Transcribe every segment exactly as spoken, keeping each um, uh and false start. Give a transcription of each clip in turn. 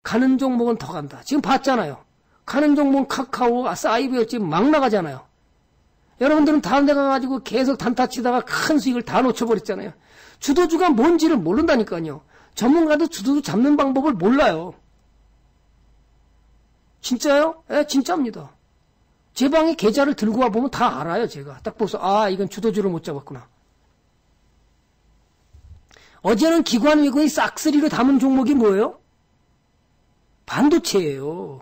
가는 종목은 더 간다. 지금 봤잖아요. 가는 종목은 카카오, 사이버 지금 막 나가잖아요. 여러분들은 다른 데 가가지고 계속 단타 치다가 큰 수익을 다 놓쳐버렸잖아요. 주도주가 뭔지를 모른다니까요. 전문가도 주도주 잡는 방법을 몰라요. 진짜요? 예, 진짜입니다. 제 방에 계좌를 들고 와보면 다 알아요, 제가. 딱 보서, 아, 이건 주도주를 못 잡았구나. 어제는 기관 외국인이 싹쓸이로 담은 종목이 뭐예요? 반도체예요.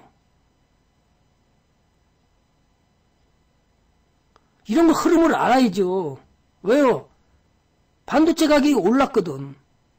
이런 거 흐름을 알아야죠. 왜요? 반도체 가격이 올랐거든.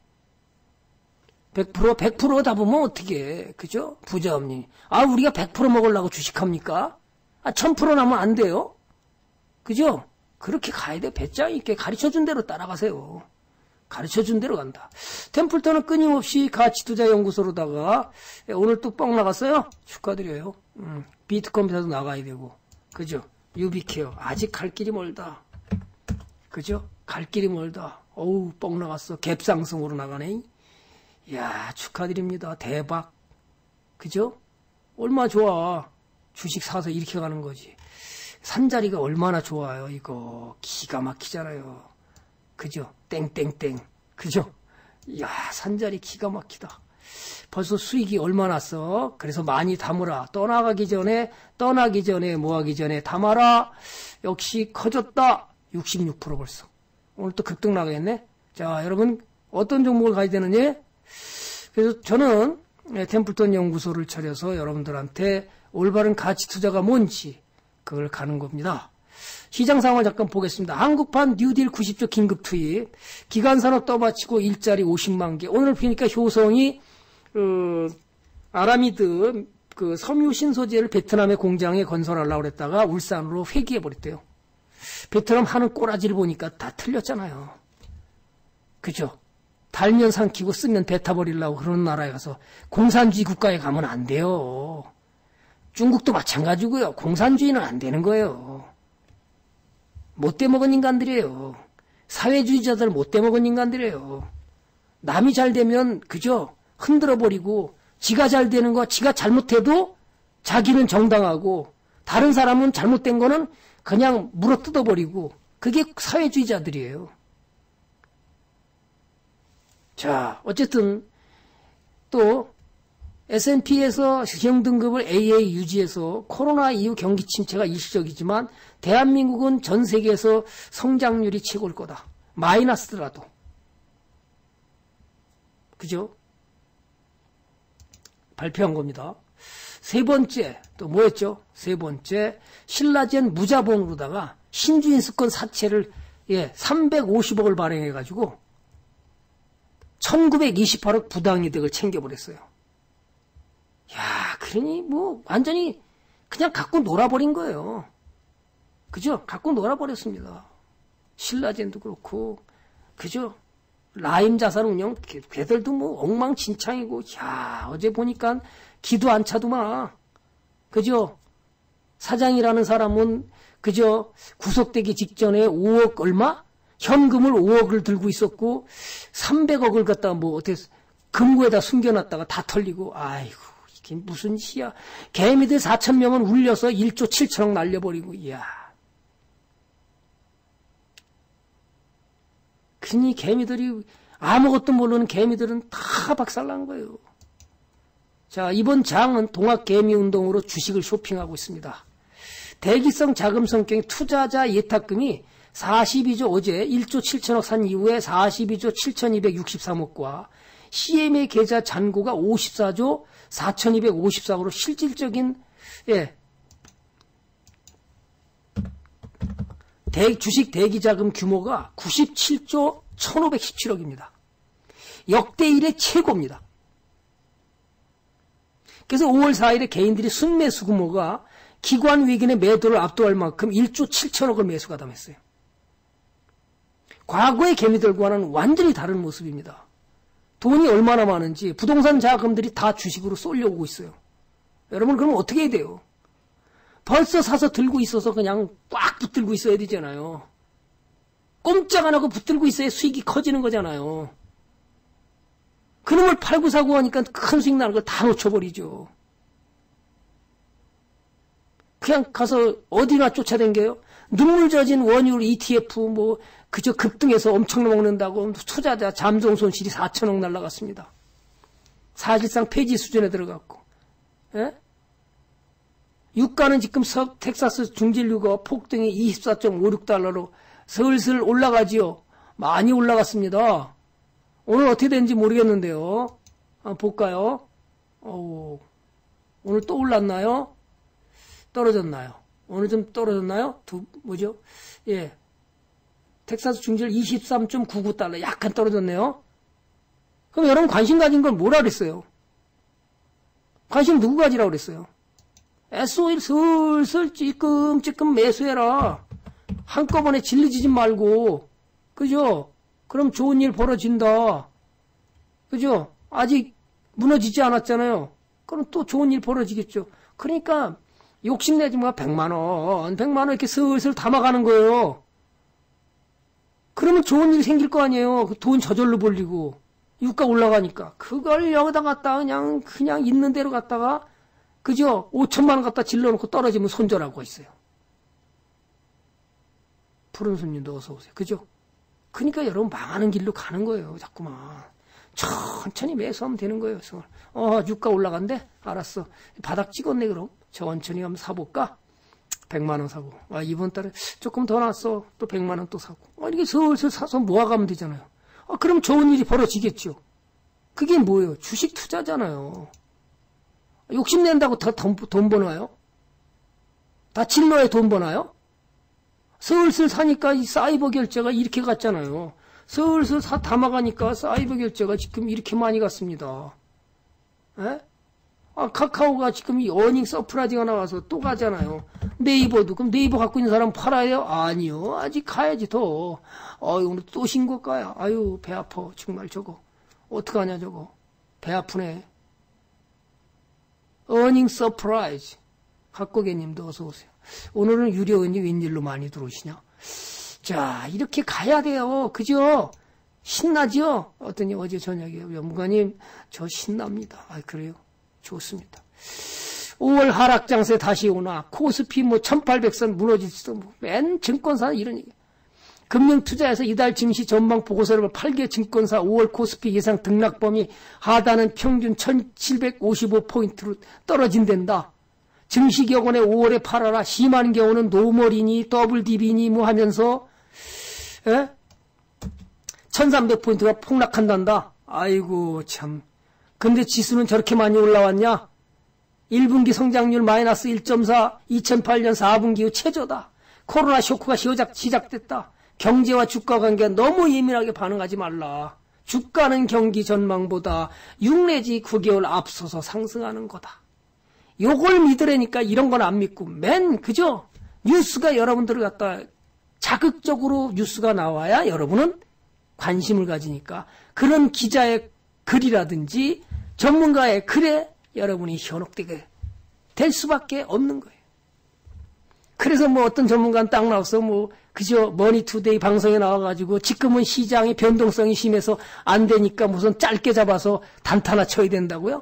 백 퍼센트, 백 퍼센트 잡으면 어떻게, 그죠? 부자 없니? 아, 우리가 백 퍼센트 먹으려고 주식합니까? 아, 천 퍼센트 나면 안 돼요? 그죠? 그렇게 가야 돼. 배짱 있게 가르쳐준 대로 따라가세요. 가르쳐준 대로 간다. 템플턴은 끊임없이 가치투자연구소로다가, 오늘 또 뻥 나갔어요? 축하드려요. 음, 비트컴퓨터도 나가야 되고. 그죠? 유비케어. 아직 갈 길이 멀다. 그죠? 갈 길이 멀다. 어우, 뻥 나갔어. 갭상승으로 나가네. 이야, 축하드립니다. 대박. 그죠? 얼마나 좋아. 주식 사서 이렇게 가는 거지. 산자리가 얼마나 좋아요, 이거. 기가 막히잖아요. 그죠? 땡땡땡. 그죠? 이야, 산자리 기가 막히다. 벌써 수익이 얼마 났어? 그래서 많이 담으라. 떠나가기 전에, 떠나기 전에, 뭐 하기 전에 담아라. 역시 커졌다. 육십육 퍼센트 벌써. 오늘 또 급등 나가겠네? 자, 여러분, 어떤 종목을 가야 되느냐? 그래서 저는 템플턴 연구소를 차려서 여러분들한테 올바른 가치 투자가 뭔지 그걸 가는 겁니다. 시장 상황을 잠깐 보겠습니다. 한국판 뉴딜 구십 조 긴급 투입, 기간산업 떠받치고 일자리 오십만 개. 오늘 보니까 효성이 어, 아라미드 그 섬유 신소재를 베트남의 공장에 건설하려고 그랬다가 울산으로 회귀해 버렸대요. 베트남 하는 꼬라지를 보니까 다 틀렸잖아요. 그죠? 달면 삼키고 쓰면 뱉어버리려고 그러는 나라에 가서 공산주의 국가에 가면 안 돼요. 중국도 마찬가지고요. 공산주의는 안 되는 거예요. 못돼 먹은 인간들이에요. 사회주의자들 못돼 먹은 인간들이에요. 남이 잘 되면 그죠? 흔들어버리고 지가 잘 되는 거 지가 잘못해도 자기는 정당하고 다른 사람은 잘못된 거는 그냥 물어뜯어버리고 그게 사회주의자들이에요. 자, 어쨌든 또 에스 앤 피에서 시형등급을 에이에이 유지해서 코로나 이후 경기 침체가 일시적이지만 대한민국은 전 세계에서 성장률이 최고일 거다. 마이너스더라도. 그죠? 발표한 겁니다. 세 번째, 또 뭐였죠? 세 번째, 신라젠 무자본으로다가 신주인수권 사채를, 예, 삼백오십억을 발행해가지고 천구백이십팔억 부당이득을 챙겨버렸어요. 야, 그러니 뭐 완전히 그냥 갖고 놀아버린 거예요. 그죠? 갖고 놀아버렸습니다. 신라젠도 그렇고, 그죠? 라임 자산운용, 걔들도 뭐 엉망진창이고, 야, 어제 보니까 기도 안 차도마. 그죠? 사장이라는 사람은, 그죠? 구속되기 직전에 오억 얼마? 현금을 오억을 들고 있었고, 삼백억을 갖다가 뭐, 어떻게, 금고에다 숨겨놨다가 다 털리고, 아이고, 이게 무슨 시야. 개미들 사천 명은 울려서 일조 칠천억 날려버리고, 이야. 그니 개미들이, 아무것도 모르는 개미들은 다 박살난 거예요. 자, 이번 장은 동학개미운동으로 주식을 쇼핑하고 있습니다. 대기성 자금 성격의 투자자 예탁금이 사십이조 어제 일조 칠천억 산 이후에 사십이조 칠천이백육십삼억과 씨엠에이 계좌 잔고가 오십사조 사천이백오십사억으로 실질적인 예, 대, 주식 대기자금 규모가 구십칠조 천오백십칠억입니다. 역대 이래 최고입니다. 그래서 오월 사일에 개인들이 순매수 규모가 기관 외국인의 매도를 압도할 만큼 일조 칠천억을 매수가담했어요. 과거의 개미들과는 완전히 다른 모습입니다. 돈이 얼마나 많은지 부동산 자금들이 다 주식으로 쏠려오고 있어요. 여러분 그럼 어떻게 해야 돼요? 벌써 사서 들고 있어서 그냥 꽉 붙들고 있어야 되잖아요. 꼼짝 안 하고 붙들고 있어야 수익이 커지는 거잖아요. 그놈을 팔고 사고 하니까 큰 수익 나는 걸 다 놓쳐버리죠. 그냥 가서 어디나 쫓아댕겨요. 눈물 젖은 원유를 이티에프 뭐 그저 급등해서 엄청 먹는다고 투자자 잠정 손실이 사천억 날라갔습니다. 사실상 폐지 수준에 들어갔고. 예? 유가는 지금 서, 텍사스 중진유가 폭등이 이십사 점 오육 달러로 슬슬 올라가지요. 많이 올라갔습니다. 오늘 어떻게 되는지 모르겠는데요. 한번 볼까요? 어우, 오늘 또 올랐나요? 떨어졌나요? 오늘 좀 떨어졌나요? 두, 뭐죠? 예. 텍사스 중진유 이십삼 점 구구 달러. 약간 떨어졌네요. 그럼 여러분 관심 가진 건 뭐라 그랬어요? 관심 누구 가지라고 그랬어요? 에스오일 슬슬 찌끔찌끔 매수해라. 한꺼번에 질리지지 말고. 그죠? 그럼 좋은 일 벌어진다. 그죠? 아직 무너지지 않았잖아요. 그럼 또 좋은 일 벌어지겠죠. 그러니까 욕심내지 마. 백만 원, 백만 원 이렇게 슬슬 담아가는 거예요. 그러면 좋은 일 생길 거 아니에요. 그 돈 저절로 벌리고. 유가 올라가니까. 그걸 여기다 갖다가 그냥, 그냥 있는 대로 갖다가, 그죠? 오천만 원 갖다 질러놓고 떨어지면 손절하고 있어요. 푸른 손님도 어서 오세요. 그죠? 그러니까 여러분 망하는 길로 가는 거예요. 자꾸만. 천천히 매수하면 되는 거예요. 어, 유가 올라간대? 알았어. 바닥 찍었네, 그럼. 천천히 한번 사볼까? 백만 원 사고. 아, 이번 달에 조금 더 났어. 또 백만 원 또 사고. 아, 이렇게 슬슬 사서 모아가면 되잖아요. 아, 그럼 좋은 일이 벌어지겠죠. 그게 뭐예요? 주식 투자잖아요. 욕심낸다고 다 돈, 돈 버나요? 다 질러야 돈 버나요? 슬슬 사니까 이 사이버 결제가 이렇게 갔잖아요. 슬슬 사 담아가니까 사이버 결제가 지금 이렇게 많이 갔습니다. 에? 아, 카카오가 지금 이 어닝 서프라이즈가 나와서 또 가잖아요. 네이버도. 그럼 네이버 갖고 있는 사람 팔아요? 아니요. 아직 가야지 더. 어유 오늘 또 신고가야. 아유, 배 아파. 정말 저거. 어떡하냐 저거. 배 아프네. 어닝 서프라이즈. 각고개님도 어서 오세요. 오늘은 유료원이 웬일로 많이 들어오시냐? 자, 이렇게 가야 돼요. 그죠? 신나죠? 어떠니 어제 저녁에 연무관님 저 신납니다. 아, 그래요? 좋습니다. 오월 하락장세 다시 오나 코스피 뭐 천팔백 선 무너지지도 뭐 맨 증권사 이런 얘기. 금융투자에서 이달 증시 전망 보고서를 팔 개 증권사 오월 코스피 예상 등락범위 하단은 평균 천칠백오십오 포인트로 떨어진댄다. 증시격언에 오월에 팔아라. 심한 경우는 노멀이니 더블디비니 뭐 하면서 에? 천삼백 포인트가 폭락한단다. 아이고 참. 근데 지수는 저렇게 많이 올라왔냐? 일 분기 성장률 마이너스 일 점 사, 이천팔 년 사 분기 후 최저다. 코로나 쇼크가 시작, 시작됐다. 경제와 주가 관계가 너무 예민하게 반응하지 말라. 주가는 경기 전망보다 육 내지 구 개월 앞서서 상승하는 거다. 요걸 믿으라니까 이런 건 안 믿고 맨 그죠? 뉴스가 여러분들을 갖다 자극적으로 뉴스가 나와야 여러분은 관심을 가지니까 그런 기자의 글이라든지 전문가의 글에 여러분이 현혹되게 될 수밖에 없는 거예요. 그래서 뭐 어떤 전문가는 딱 나와서 뭐 그저 머니투데이 방송에 나와가지고 지금은 시장의 변동성이 심해서 안 되니까 무슨 짧게 잡아서 단타나 쳐야 된다고요?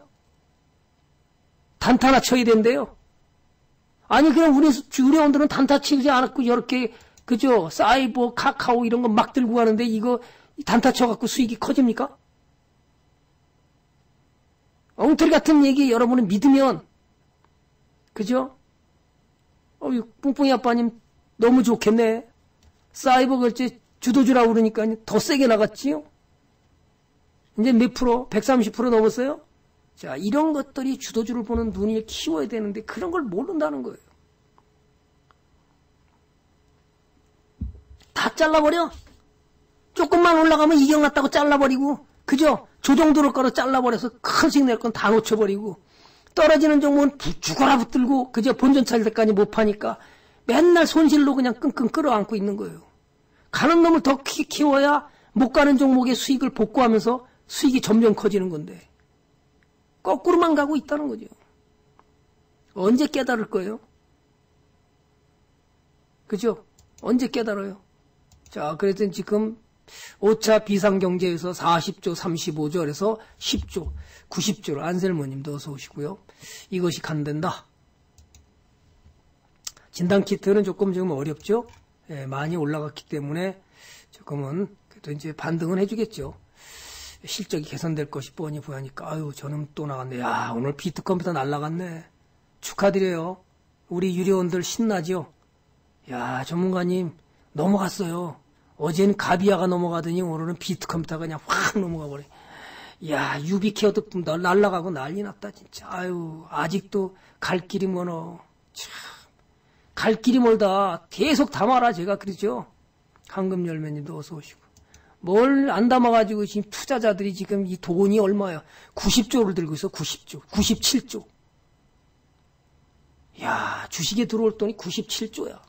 단타나 쳐야 된대요. 아니 그냥 우리 주례원들은 단타 치지 않았고 이렇게 그저 사이버 카카오 이런 거 막 들고 가는데 이거 단타 쳐갖고 수익이 커집니까? 엉터리 같은 얘기 여러분은 믿으면 그죠? 어, 뿡뿡이 아빠님 너무 좋겠네. 사이버 결제 주도주라고 그러니까 더 세게 나갔지요? 이제 몇 프로? 백삼십 퍼센트 넘었어요? 자, 이런 것들이 주도주를 보는 눈을 키워야 되는데 그런 걸 모른다는 거예요. 다 잘라버려. 조금만 올라가면 이겨났다고 잘라버리고 그죠? 조정도를 걸어 잘라버려서 큰 수익 낼 건 다 놓쳐버리고 떨어지는 종목은 죽어라 붙들고 그저 본전 찾을 때까지 못 파니까 맨날 손실로 그냥 끙끙 끌어안고 있는 거예요. 가는 놈을 더 키, 키워야 못 가는 종목의 수익을 복구하면서 수익이 점점 커지는 건데 거꾸로만 가고 있다는 거죠. 언제 깨달을 거예요? 그죠? 언제 깨달아요? 자, 그래서 지금 오 차 비상경제에서 사십조, 삼십오조, 그래서 십조, 구십조로 안셀모님도 어서 오시고요. 이것이 간된다. 진단키트는 조금 지금 어렵죠? 예, 많이 올라갔기 때문에 조금은 그래도 이제 반등은 해주겠죠. 실적이 개선될 것이 뻔히 보이니까 아유 저놈 또 나갔네. 야 오늘 비트컴퓨터 날라갔네. 축하드려요. 우리 유료원들 신나죠? 야 전문가님 넘어갔어요. 어제는 가비아가 넘어가더니 오늘은 비트컴퓨터가 그냥 확 넘어가 버려. 야 유비케어도 날라가고 난리 났다 진짜. 아유 아직도 갈 길이 멀어. 참 갈 길이 멀다. 계속 담아라 제가 그러죠. 황금열매님도 어서 오시고. 뭘 안 담아가지고 지금 투자자들이 지금 이 돈이 얼마야? 구십조를 들고 있어. 구십조, 구십칠조. 야 주식에 들어올 돈이 구십칠조야.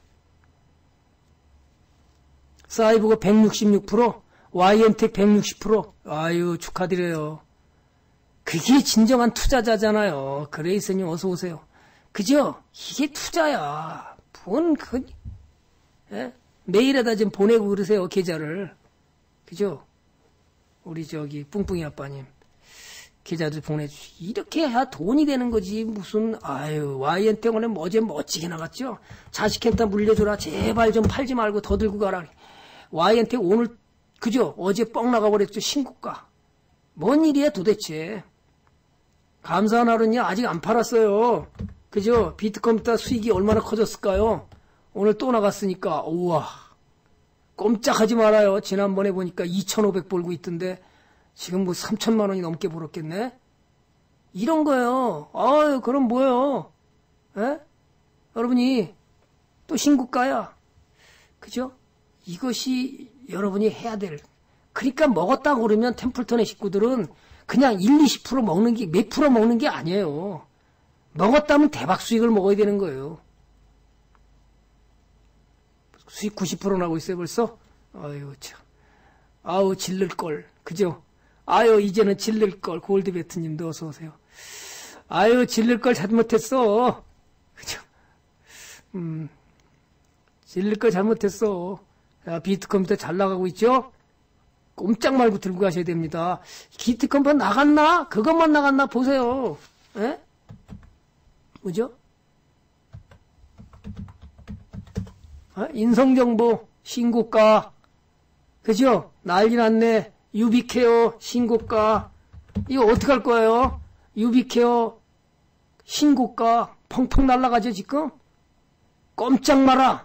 사이버가 백육십육 퍼센트, 와이엔텍 백육십 퍼센트. 아유 축하드려요. 그게 진정한 투자자잖아요. 그레이스님 어서 오세요. 그죠? 이게 투자야. 뭔 그 예? 메일에다 좀 보내고 그러세요 계좌를. 그죠? 우리 저기 뿡뿡이 아빠님 계좌도 보내주시. 이렇게 해야 돈이 되는 거지. 무슨 아유 와이엔텍 오늘 어제 멋지게 나갔죠. 자식한테 물려줘라. 제발 좀 팔지 말고 더 들고 가라. 와이엔텍 오늘 그죠? 어제 뻥 나가버렸죠. 신고가. 뭔 일이야 도대체. 감사한 하루는요 아직 안 팔았어요. 그죠? 비트컴퓨터 수익이 얼마나 커졌을까요? 오늘 또 나갔으니까 우와 꼼짝하지 말아요. 지난번에 보니까 이천오백 벌고 있던데 지금 뭐 삼천만 원이 넘게 벌었겠네. 이런 거예요. 아유 그럼 뭐예요? 에? 여러분이 또 신고가야. 그죠? 이것이 여러분이 해야 될. 그러니까 먹었다고 그러면 템플턴의 식구들은 그냥 일, 이십 퍼센트 먹는 게 몇 프로 먹는 게 아니에요. 먹었다면 대박 수익을 먹어야 되는 거예요. 수익 구십 퍼센트 나고 있어요 벌써? 아유 참. 아우 질를걸. 그죠? 아유 이제는 질를걸. 골드베트님도 어서 오세요. 아유 질를걸 잘못했어. 그죠? 음 질를걸 잘못했어. 자, 비트컴퓨터 잘 나가고 있죠? 꼼짝 말고 들고 가셔야 됩니다. 비트컴퓨터 나갔나? 그것만 나갔나 보세요. 에? 뭐죠? 어? 인성정보 신고가. 그죠? 난리 났네. 유비케어 신고가. 이거 어떡할 거예요? 유비케어 신고가 펑펑 날아가죠 지금? 꼼짝 마라.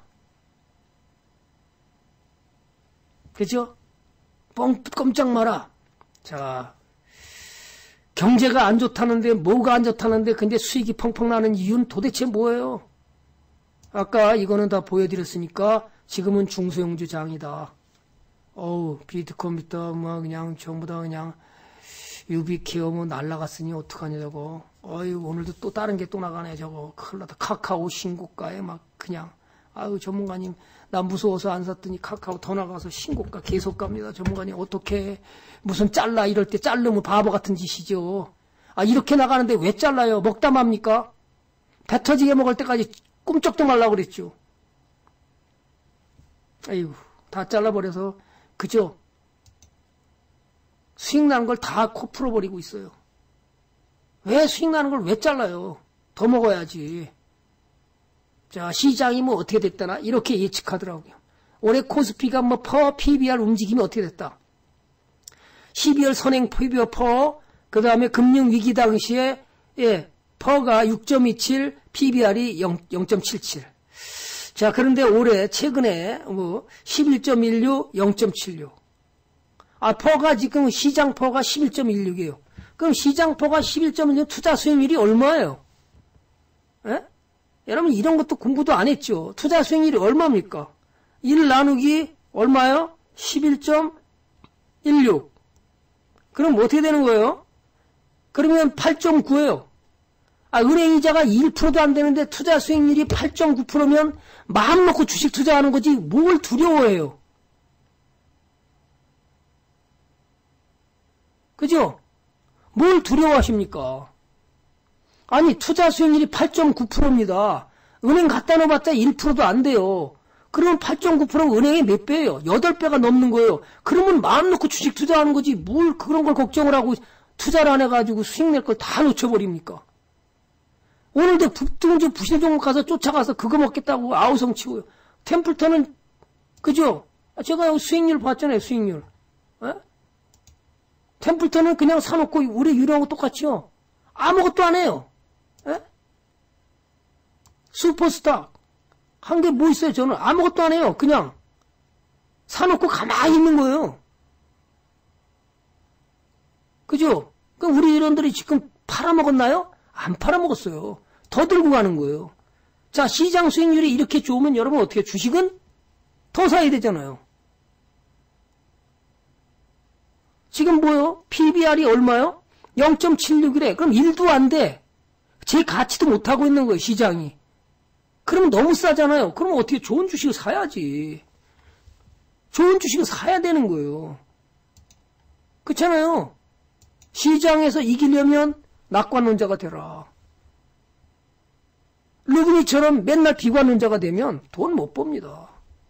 그죠? 뻥 꼼짝 마라. 자, 경제가 안 좋다는데 뭐가 안 좋다는데 근데 수익이 펑펑 나는 이유는 도대체 뭐예요? 아까 이거는 다 보여드렸으니까 지금은 중소형주 장이다. 어우 비트컴퓨터 뭐 그냥 전부 다 그냥 유비케어 뭐 날라갔으니 어떡하냐 저거. 어이 오늘도 또 다른 게 또 나가네 저거. 큰일 났다. 카카오 신고가에 막 그냥 아유 전문가님 나 무서워서 안 샀더니 카카오 더 나가서 신고가 계속 갑니다. 전문가님 어떻게 무슨 잘라 이럴 때 자르면 바보 같은 짓이죠. 아 이렇게 나가는데 왜 잘라요? 먹다 맙니까? 배 터지게 먹을 때까지 꿈쩍도 말라고 그랬죠. 아이고 다 잘라버려서 그죠? 수익 나는 걸 다 코 풀어버리고 있어요. 왜 수익 나는 걸 왜 잘라요? 더 먹어야지. 자, 시장이 뭐 어떻게 됐다나? 이렇게 예측하더라고요. 올해 코스피가 뭐 퍼, 피비알 움직임이 어떻게 됐다? 십이월 선행 피비알 퍼, 그 다음에 금융위기 당시에, 예, 퍼가 육 점 이칠, 피비알이 영 점 칠칠. 자, 그런데 올해, 최근에, 뭐, 십일 점 일육, 영 점 칠육. 아, 퍼가 지금 시장 퍼가 십일 점 일육이에요. 그럼 시장 퍼가 십일 점 일육 투자 수익률이 얼마예요? 예? 여러분 이런 것도 공부도 안 했죠. 투자 수익률이 얼마입니까? 일 나누기 얼마요? 십일 점 일육. 그럼 어떻게 되는 거예요? 그러면 팔 점 구예요. 아, 은행 이자가 일 퍼센트도 안 되는데 투자 수익률이 팔 점 구 퍼센트면 마음 놓고 주식 투자하는 거지 뭘 두려워해요. 그죠? 뭘 두려워하십니까? 아니 투자 수익률이 팔 점 구 퍼센트입니다. 은행 갖다 놓아봤자 일 퍼센트도 안 돼요. 그러면 팔 점 구 퍼센트가 은행에 몇 배예요? 여덟 배가 넘는 거예요. 그러면 마음 놓고 주식 투자하는 거지. 뭘 그런 걸 걱정을 하고 투자를 안 해가지고 수익 낼 걸 다 놓쳐버립니까? 오늘도 북등주 부실 종목 가서 쫓아가서 그거 먹겠다고 아우성 치고요. 템플턴은 그죠? 제가 여기 수익률 봤잖아요. 수익률. 에? 템플턴은 그냥 사놓고 우리 유료하고 똑같죠. 아무것도 안 해요. 에? 슈퍼스타 한 게 뭐 있어요? 저는 아무것도 안 해요. 그냥 사놓고 가만히 있는 거예요. 그죠? 그럼 우리 이런들이 지금 팔아먹었나요? 안 팔아먹었어요. 더 들고 가는 거예요. 자, 시장 수익률이 이렇게 좋으면 여러분 어떻게 해요? 주식은 더 사야 되잖아요. 지금 뭐요? 피비알이 얼마요? 영 점 칠육이래. 그럼 일도 안 돼. 제 가치도 못하고 있는 거예요, 시장이. 그럼 너무 싸잖아요. 그럼 어떻게 좋은 주식을 사야지. 좋은 주식을 사야 되는 거예요. 그렇잖아요. 시장에서 이기려면 낙관론자가 되라. 루비니처럼 맨날 비관론자가 되면 돈 못 법니다.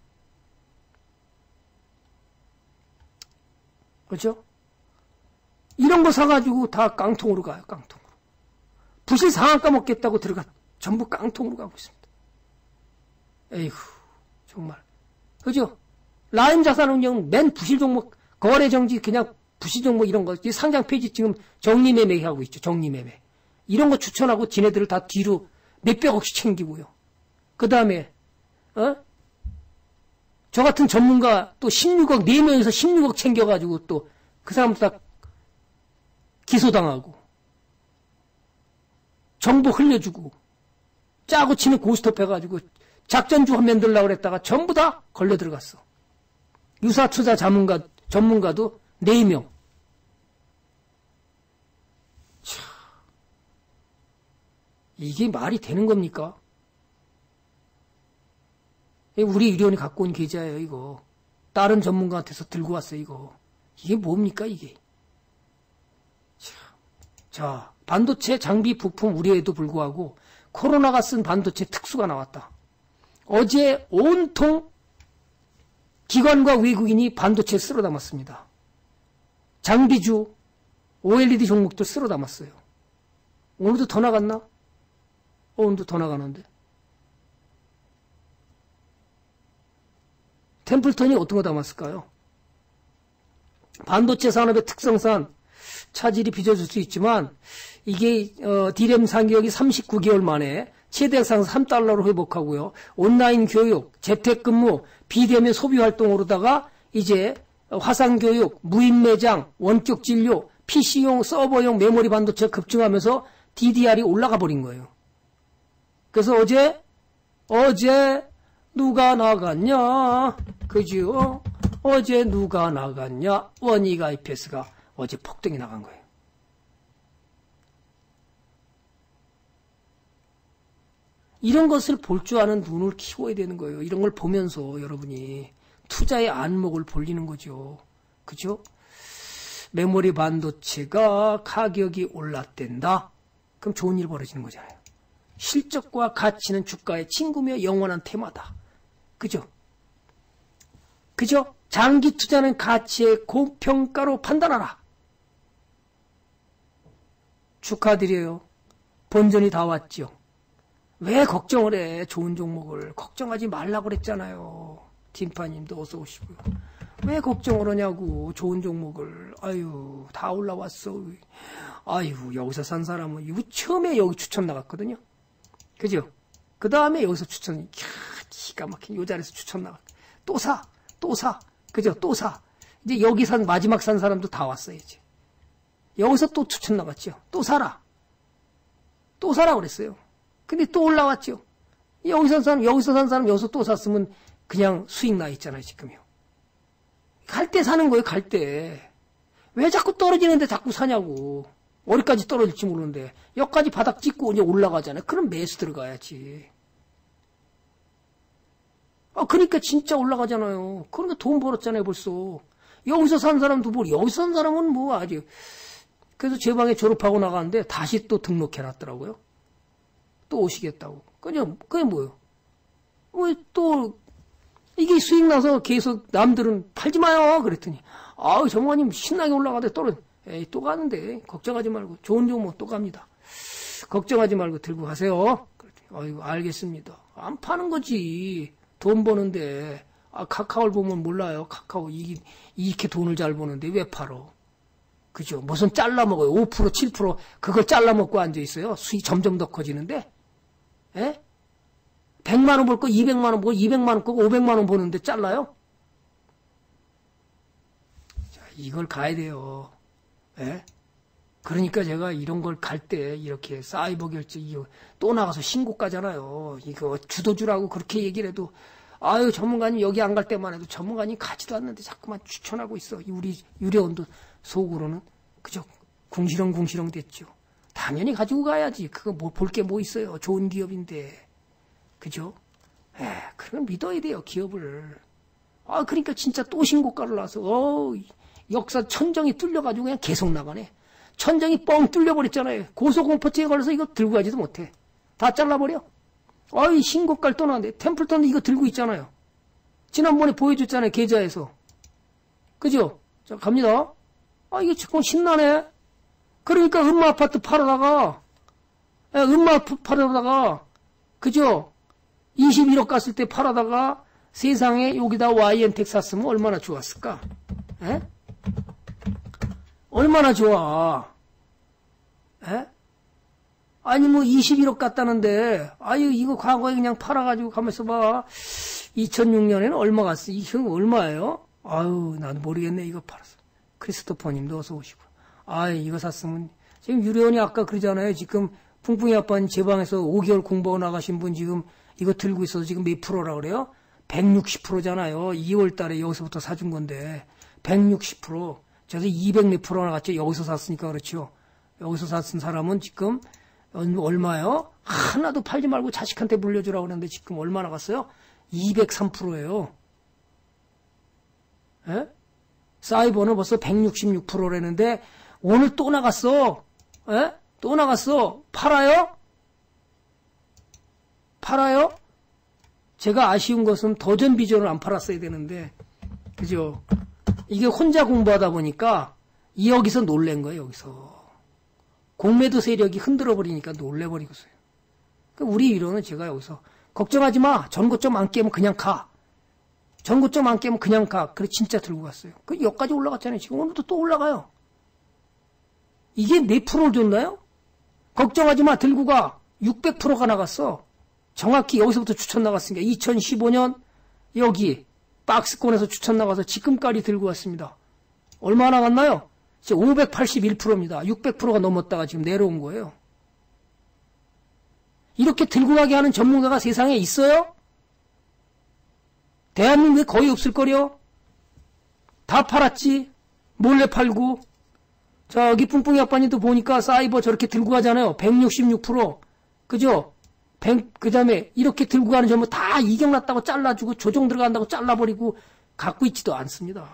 그렇죠? 이런 거 사가지고 다 깡통으로 가요. 깡통으로. 부실 상한가 먹겠다고 들어가 전부 깡통으로 가고 있습니다. 에이구 정말 그죠? 라임자산운용 맨 부실 종목 거래정지 그냥 부실 종목 이런 거 상장 페이지 지금 정리매매 하고 있죠. 정리매매 이런 거 추천하고 지네들을 다 뒤로 몇백억씩 챙기고요. 그 다음에 어? 저 같은 전문가 또 십육억 네 명에서 십육억 챙겨가지고 또 그 사람들 다 기소당하고 정보 흘려주고 짜고 치는 고스톱 해가지고 작전주 한 만들려고 그랬다가 전부 다 걸려 들어갔어. 유사투자 전문가, 전문가도 네 명. 차, 이게 말이 되는 겁니까? 우리 의료원이 갖고 온 계좌예요, 이거. 다른 전문가한테서 들고 왔어요, 이거. 이게 뭡니까, 이게? 자, 자, 반도체 장비 부품 우려에도 불구하고 코로나가 쓴 반도체 특수가 나왔다. 어제 온통 기관과 외국인이 반도체 쓸어 담았습니다. 장비주, 오엘이디 종목도 쓸어 담았어요. 오늘도 더 나갔나? 오늘도 더 나가는데. 템플턴이 어떤 거 담았을까요? 반도체 산업의 특성상 차질이 빚어질 수 있지만 이게 어, 디램 상격이 삼십구 개월 만에 최대 상승 삼 달러로 회복하고요. 온라인 교육, 재택근무, 비대면 소비 활동으로다가 이제 화상교육, 무인 매장, 원격 진료, 피씨용, 서버용 메모리 반도체가 급증하면서 디디알이 올라가 버린 거예요. 그래서 어제 어제 누가 나갔냐? 그지요? 어제 누가 나갔냐? 원익 아이피에스가 어제 폭등이 나간 거예요. 이런 것을 볼 줄 아는 눈을 키워야 되는 거예요. 이런 걸 보면서 여러분이 투자의 안목을 벌리는 거죠. 그죠? 메모리 반도체가 가격이 올랐댄다. 그럼 좋은 일 벌어지는 거잖아요. 실적과 가치는 주가의 친구며 영원한 테마다. 그죠? 그죠? 장기 투자는 가치의 고평가로 판단하라. 축하드려요. 본전이 다 왔죠. 왜 걱정을 해? 좋은 종목을. 걱정하지 말라고 그랬잖아요. 팀파님도 어서 오시고요. 왜 걱정을 하냐고. 좋은 종목을. 아유 다 올라왔어. 아유 여기서 산 사람은 이거 처음에 여기 추천 나갔거든요. 그죠? 그 다음에 여기서 추천. 이야, 기가 막힌 요 자리에서 추천 나갔. 또 사. 또 사. 그죠? 또 사. 이제 여기 산 마지막 산 사람도 다 왔어요. 이제. 여기서 또 추천 나갔죠. 또 사라. 또 사라 그랬어요. 근데 또 올라왔죠. 여기서 산 사람, 여기서 산 사람, 여기서 또 샀으면 그냥 수익 나 있잖아요, 지금요. 갈 때 사는 거예요, 갈 때. 왜 자꾸 떨어지는데 자꾸 사냐고. 어디까지 떨어질지 모르는데. 여기까지 바닥 찍고 이제 올라가잖아요. 그럼 매수 들어가야지. 아, 그러니까 진짜 올라가잖아요. 그러니까 돈 벌었잖아요, 벌써. 여기서 산 사람도 뭘, 여기서 산 사람은 뭐 아직. 그래서 제 방에 졸업하고 나가는데 다시 또 등록해놨더라고요. 또 오시겠다고. 그냥, 그게 뭐예요? 왜 또 이게 수익 나서 계속 남들은 팔지 마요. 그랬더니, 아우, 전문가님 신나게 올라가대 떨어. 에이, 또 가는데. 걱정하지 말고. 좋은 종목 또 갑니다. 걱정하지 말고 들고 가세요. 그랬더니, 아이고, 알겠습니다. 안 파는 거지. 돈 버는데. 아, 카카오를 보면 몰라요. 카카오 이, 이렇게 돈을 잘 버는데 왜 팔어? 그죠? 무슨 잘라 먹어요. 오 퍼센트, 칠 퍼센트 그걸 잘라 먹고 앉아 있어요. 수익 점점 더 커지는데. 예? 백만 원 벌 거 이백만 원 벌고 이백만 원 거고 오백만 원 버는데 잘라요? 자, 이걸 가야 돼요. 예? 그러니까 제가 이런 걸 갈 때 이렇게 사이버 결제 이거 또 나가서 신고가잖아요. 이거 주도주라고 그렇게 얘기를 해도 아유 전문가님 여기 안 갈 때만 해도 전문가님 가지도 않는데 자꾸만 추천하고 있어. 우리 유료원도 속으로는 그저 궁시렁 궁시렁 됐죠. 당연히 가지고 가야지. 그거 뭐 볼 게 뭐 있어요. 좋은 기업인데. 그죠? 에, 그건 믿어야 돼요, 기업을. 아, 그러니까 진짜 또 신고가를 나서, 어 역사 천정이 뚫려가지고 그냥 계속 나가네. 천정이 뻥 뚫려버렸잖아요. 고소공포증에 걸려서 이거 들고 가지도 못해. 다 잘라버려. 아이, 신고가를 또 나왔네. 템플턴도 이거 들고 있잖아요. 지난번에 보여줬잖아요, 계좌에서. 그죠? 자, 갑니다. 아, 이게 조금 신나네. 그러니까 음마 아파트 팔아다가, 예, 음마 아파트 팔아다가, 그죠? 이십일억 갔을 때 팔아다가 세상에 여기다 와이엔텍 샀으면 얼마나 좋았을까? 에? 얼마나 좋아? 에? 아니 뭐 이십일억 갔다는데 아유 이거 과거에 그냥 팔아가지고 가만있어 봐. 이천육 년에는 얼마 갔어? 이거 얼마예요? 아유 난 모르겠네. 이거 팔았어. 크리스토퍼님도 어서 오시고. 아유 이거 샀으면 지금 유료원이 아까 그러잖아요. 지금 풍풍이 아빠는 제 방에서 오 개월 공부하고 나가신 분 지금 이거 들고 있어서 지금 몇 프로라 그래요? 백육십 퍼센트잖아요. 이월 달에 여기서부터 사준 건데 백육십 퍼센트. 저서 이백 몇 프로 나갔죠. 여기서 샀으니까 그렇죠. 여기서 샀은 사람은 지금 얼마요? 하나도 팔지 말고 자식한테 물려주라고 그러는데 지금 얼마 나갔어요? 이백삼 퍼센트예요. 에? 사이버는 벌써 백육십육 퍼센트라는데 오늘 또 나갔어. 에? 또 나갔어. 팔아요? 팔아요? 제가 아쉬운 것은 더전 비전을 안 팔았어야 되는데, 그죠? 이게 혼자 공부하다 보니까, 여기서 놀란 거예요, 여기서. 공매도 세력이 흔들어 버리니까 놀래버리겠어요. 우리 위로는 제가 여기서, 걱정하지 마! 전고점 안 깨면 그냥 가! 전고점 안 깨면 그냥 가! 그래, 진짜 들고 갔어요. 그 여기까지 올라갔잖아요. 지금 오늘도 또 올라가요. 이게 몇 프로를 줬나요? 걱정하지 마! 들고 가! 육백 퍼센트가 나갔어. 정확히 여기서부터 추천 나갔으니까 이천십오 년 여기 박스권에서 추천 나가서 지금까지 들고 왔습니다. 얼마 나갔나요? 이제 오백팔십일 퍼센트입니다. 육백 퍼센트가 넘었다가 지금 내려온 거예요. 이렇게 들고 가게 하는 전문가가 세상에 있어요? 대한민국에 거의 없을 거려. 다 팔았지. 몰래 팔고. 자, 여기 뿡뿡이 아빠님도 보니까 사이버 저렇게 들고 가잖아요. 백육십육 퍼센트. 그죠? 그 다음에 이렇게 들고 가는 전부 다 이격났다고 잘라주고 조정 들어간다고 잘라버리고 갖고 있지도 않습니다.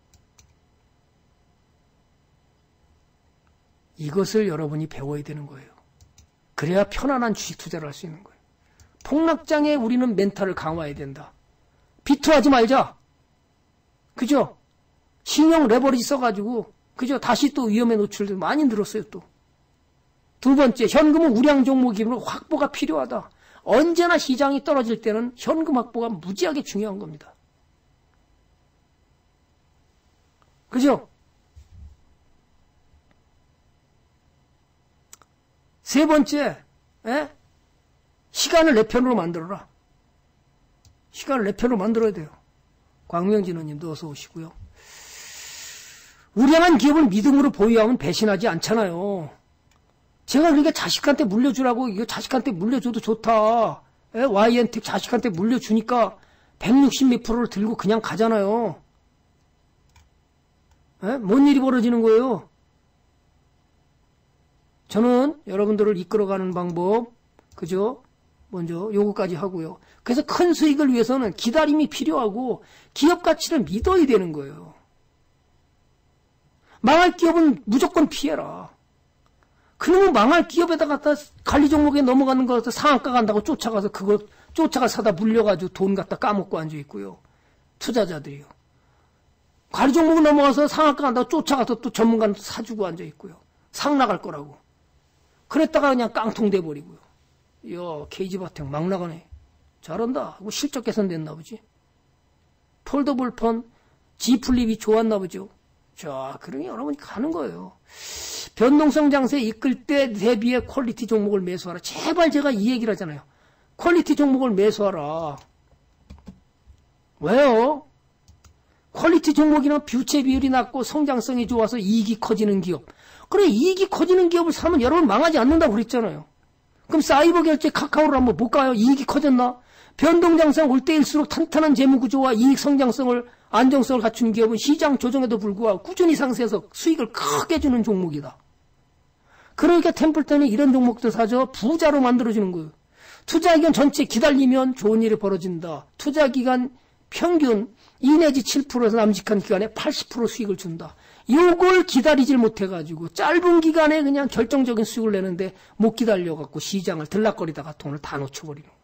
이것을 여러분이 배워야 되는 거예요. 그래야 편안한 주식 투자를 할 수 있는 거예요. 폭락장에 우리는 멘탈을 강화해야 된다. 비투하지 말자. 그죠? 신용 레버리지 써가지고 그죠? 다시 또 위험에 노출돼 많이 늘었어요 또. 두 번째, 현금은 우량 종목이므로 확보가 필요하다. 언제나 시장이 떨어질 때는 현금 확보가 무지하게 중요한 겁니다. 그죠? 세 번째, 에? 시간을 내 편으로 만들어라. 시간을 내 편으로 만들어야 돼요. 광명진호님도 어서 오시고요. 우량한 기업을 믿음으로 보유하면 배신하지 않잖아요. 제가 그러니까 자식한테 물려주라고, 이거 자식한테 물려줘도 좋다. 에? 와이엔텍 자식한테 물려주니까 백육십 몇 프로를 들고 그냥 가잖아요. 에? 뭔 일이 벌어지는 거예요? 저는 여러분들을 이끌어가는 방법, 그죠? 먼저 요거까지 하고요. 그래서 큰 수익을 위해서는 기다림이 필요하고 기업 가치를 믿어야 되는 거예요. 망할 기업은 무조건 피해라. 그러면 망할 기업에다 갖다 관리 종목에 넘어가는 거 상한가 간다고 쫓아가서 그거 쫓아가 사다 물려가지고 돈 갖다 까먹고 앉아 있고요. 투자자들이요. 가리 종목 넘어가서 상한가 간다고 쫓아가서 또 전문가는 사주고 앉아있고요. 상 나갈 거라고. 그랬다가 그냥 깡통돼 버리고요. 이야, 케이지바텍 막 나가네. 잘한다. 하고 실적 개선됐나 보지. 폴더블 펀, G플립이 좋았나 보죠. 자, 그러니 여러분이 가는 거예요. 변동성 장세 이끌 때 대비해 퀄리티 종목을 매수하라. 제발 제가 이 얘기를 하잖아요. 퀄리티 종목을 매수하라. 왜요? 퀄리티 종목이나 뷰체 비율이 낮고 성장성이 좋아서 이익이 커지는 기업. 그래, 이익이 커지는 기업을 사면 여러분 망하지 않는다고 그랬잖아요. 그럼 사이버 결제 카카오를 한번 볼까요? 이익이 커졌나? 변동장성 올 때일수록 탄탄한 재무구조와 이익 성장성을, 안정성을 갖춘 기업은 시장 조정에도 불구하고 꾸준히 상승해서 수익을 크게 주는 종목이다. 그러니까 템플턴이 이런 종목들 사죠. 부자로 만들어주는 거예요. 투자기간 전체 기다리면 좋은 일이 벌어진다. 투자기간 평균 이 내지 칠 퍼센트에서 남직한 기간에 팔십 퍼센트 수익을 준다. 요걸 기다리질 못해가지고 짧은 기간에 그냥 결정적인 수익을 내는데 못 기다려갖고 시장을 들락거리다가 돈을 다 놓쳐버리는 거예요.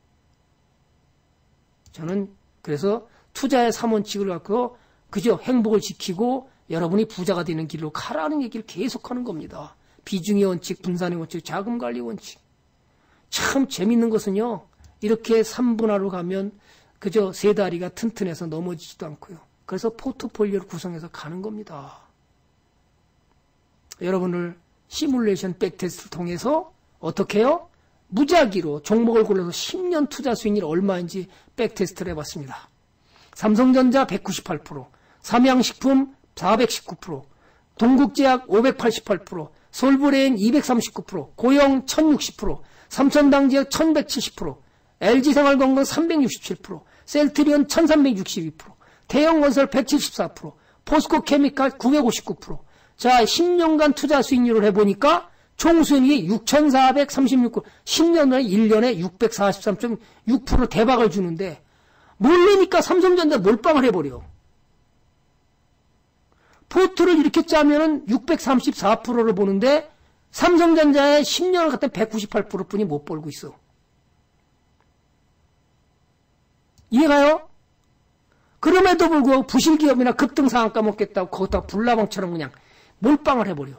저는 그래서 투자의 삼 원칙을 갖고 그저 행복을 지키고 여러분이 부자가 되는 길로 가라는 얘기를 계속하는 겁니다. 비중의 원칙, 분산의 원칙, 자금관리 원칙. 참 재밌는 것은요. 이렇게 삼분할로 가면 그저 세 다리가 튼튼해서 넘어지지도 않고요. 그래서 포트폴리오를 구성해서 가는 겁니다. 여러분을 시뮬레이션 백테스트를 통해서 어떻게 해요? 무작위로 종목을 골라서 십 년 투자 수익률이 얼마인지 백테스트를 해봤습니다. 삼성전자 백구십팔 퍼센트, 삼양식품 사백십구 퍼센트, 동국제약 오백팔십팔 퍼센트, 솔브레인 이백삼십구 퍼센트, 고영 천육십 퍼센트, 삼천당제약 천백칠십 퍼센트, 엘지생활건강 삼백육십칠 퍼센트, 셀트리온 천삼백육십이 퍼센트, 대형건설 백칠십사 퍼센트, 포스코케미칼 구백오십구 퍼센트. 자, 십 년간 투자 수익률을 해보니까 총수익이 육천사백삼십육 퍼센트, 십 년 후에 일 년에 육백사십삼 점 육 퍼센트 대박을 주는데 모르니까 삼성전자 몰빵을 해버려. 포트를 이렇게 짜면은 육백삼십사 퍼센트를 보는데 삼성전자의 십 년을 갖다 백구십팔 퍼센트 뿐이 못 벌고 있어. 이해가요? 그럼에도 불구하고 부실기업이나 급등상한가 먹겠다고 거기다가 불나방처럼 그냥 몰빵을 해버려.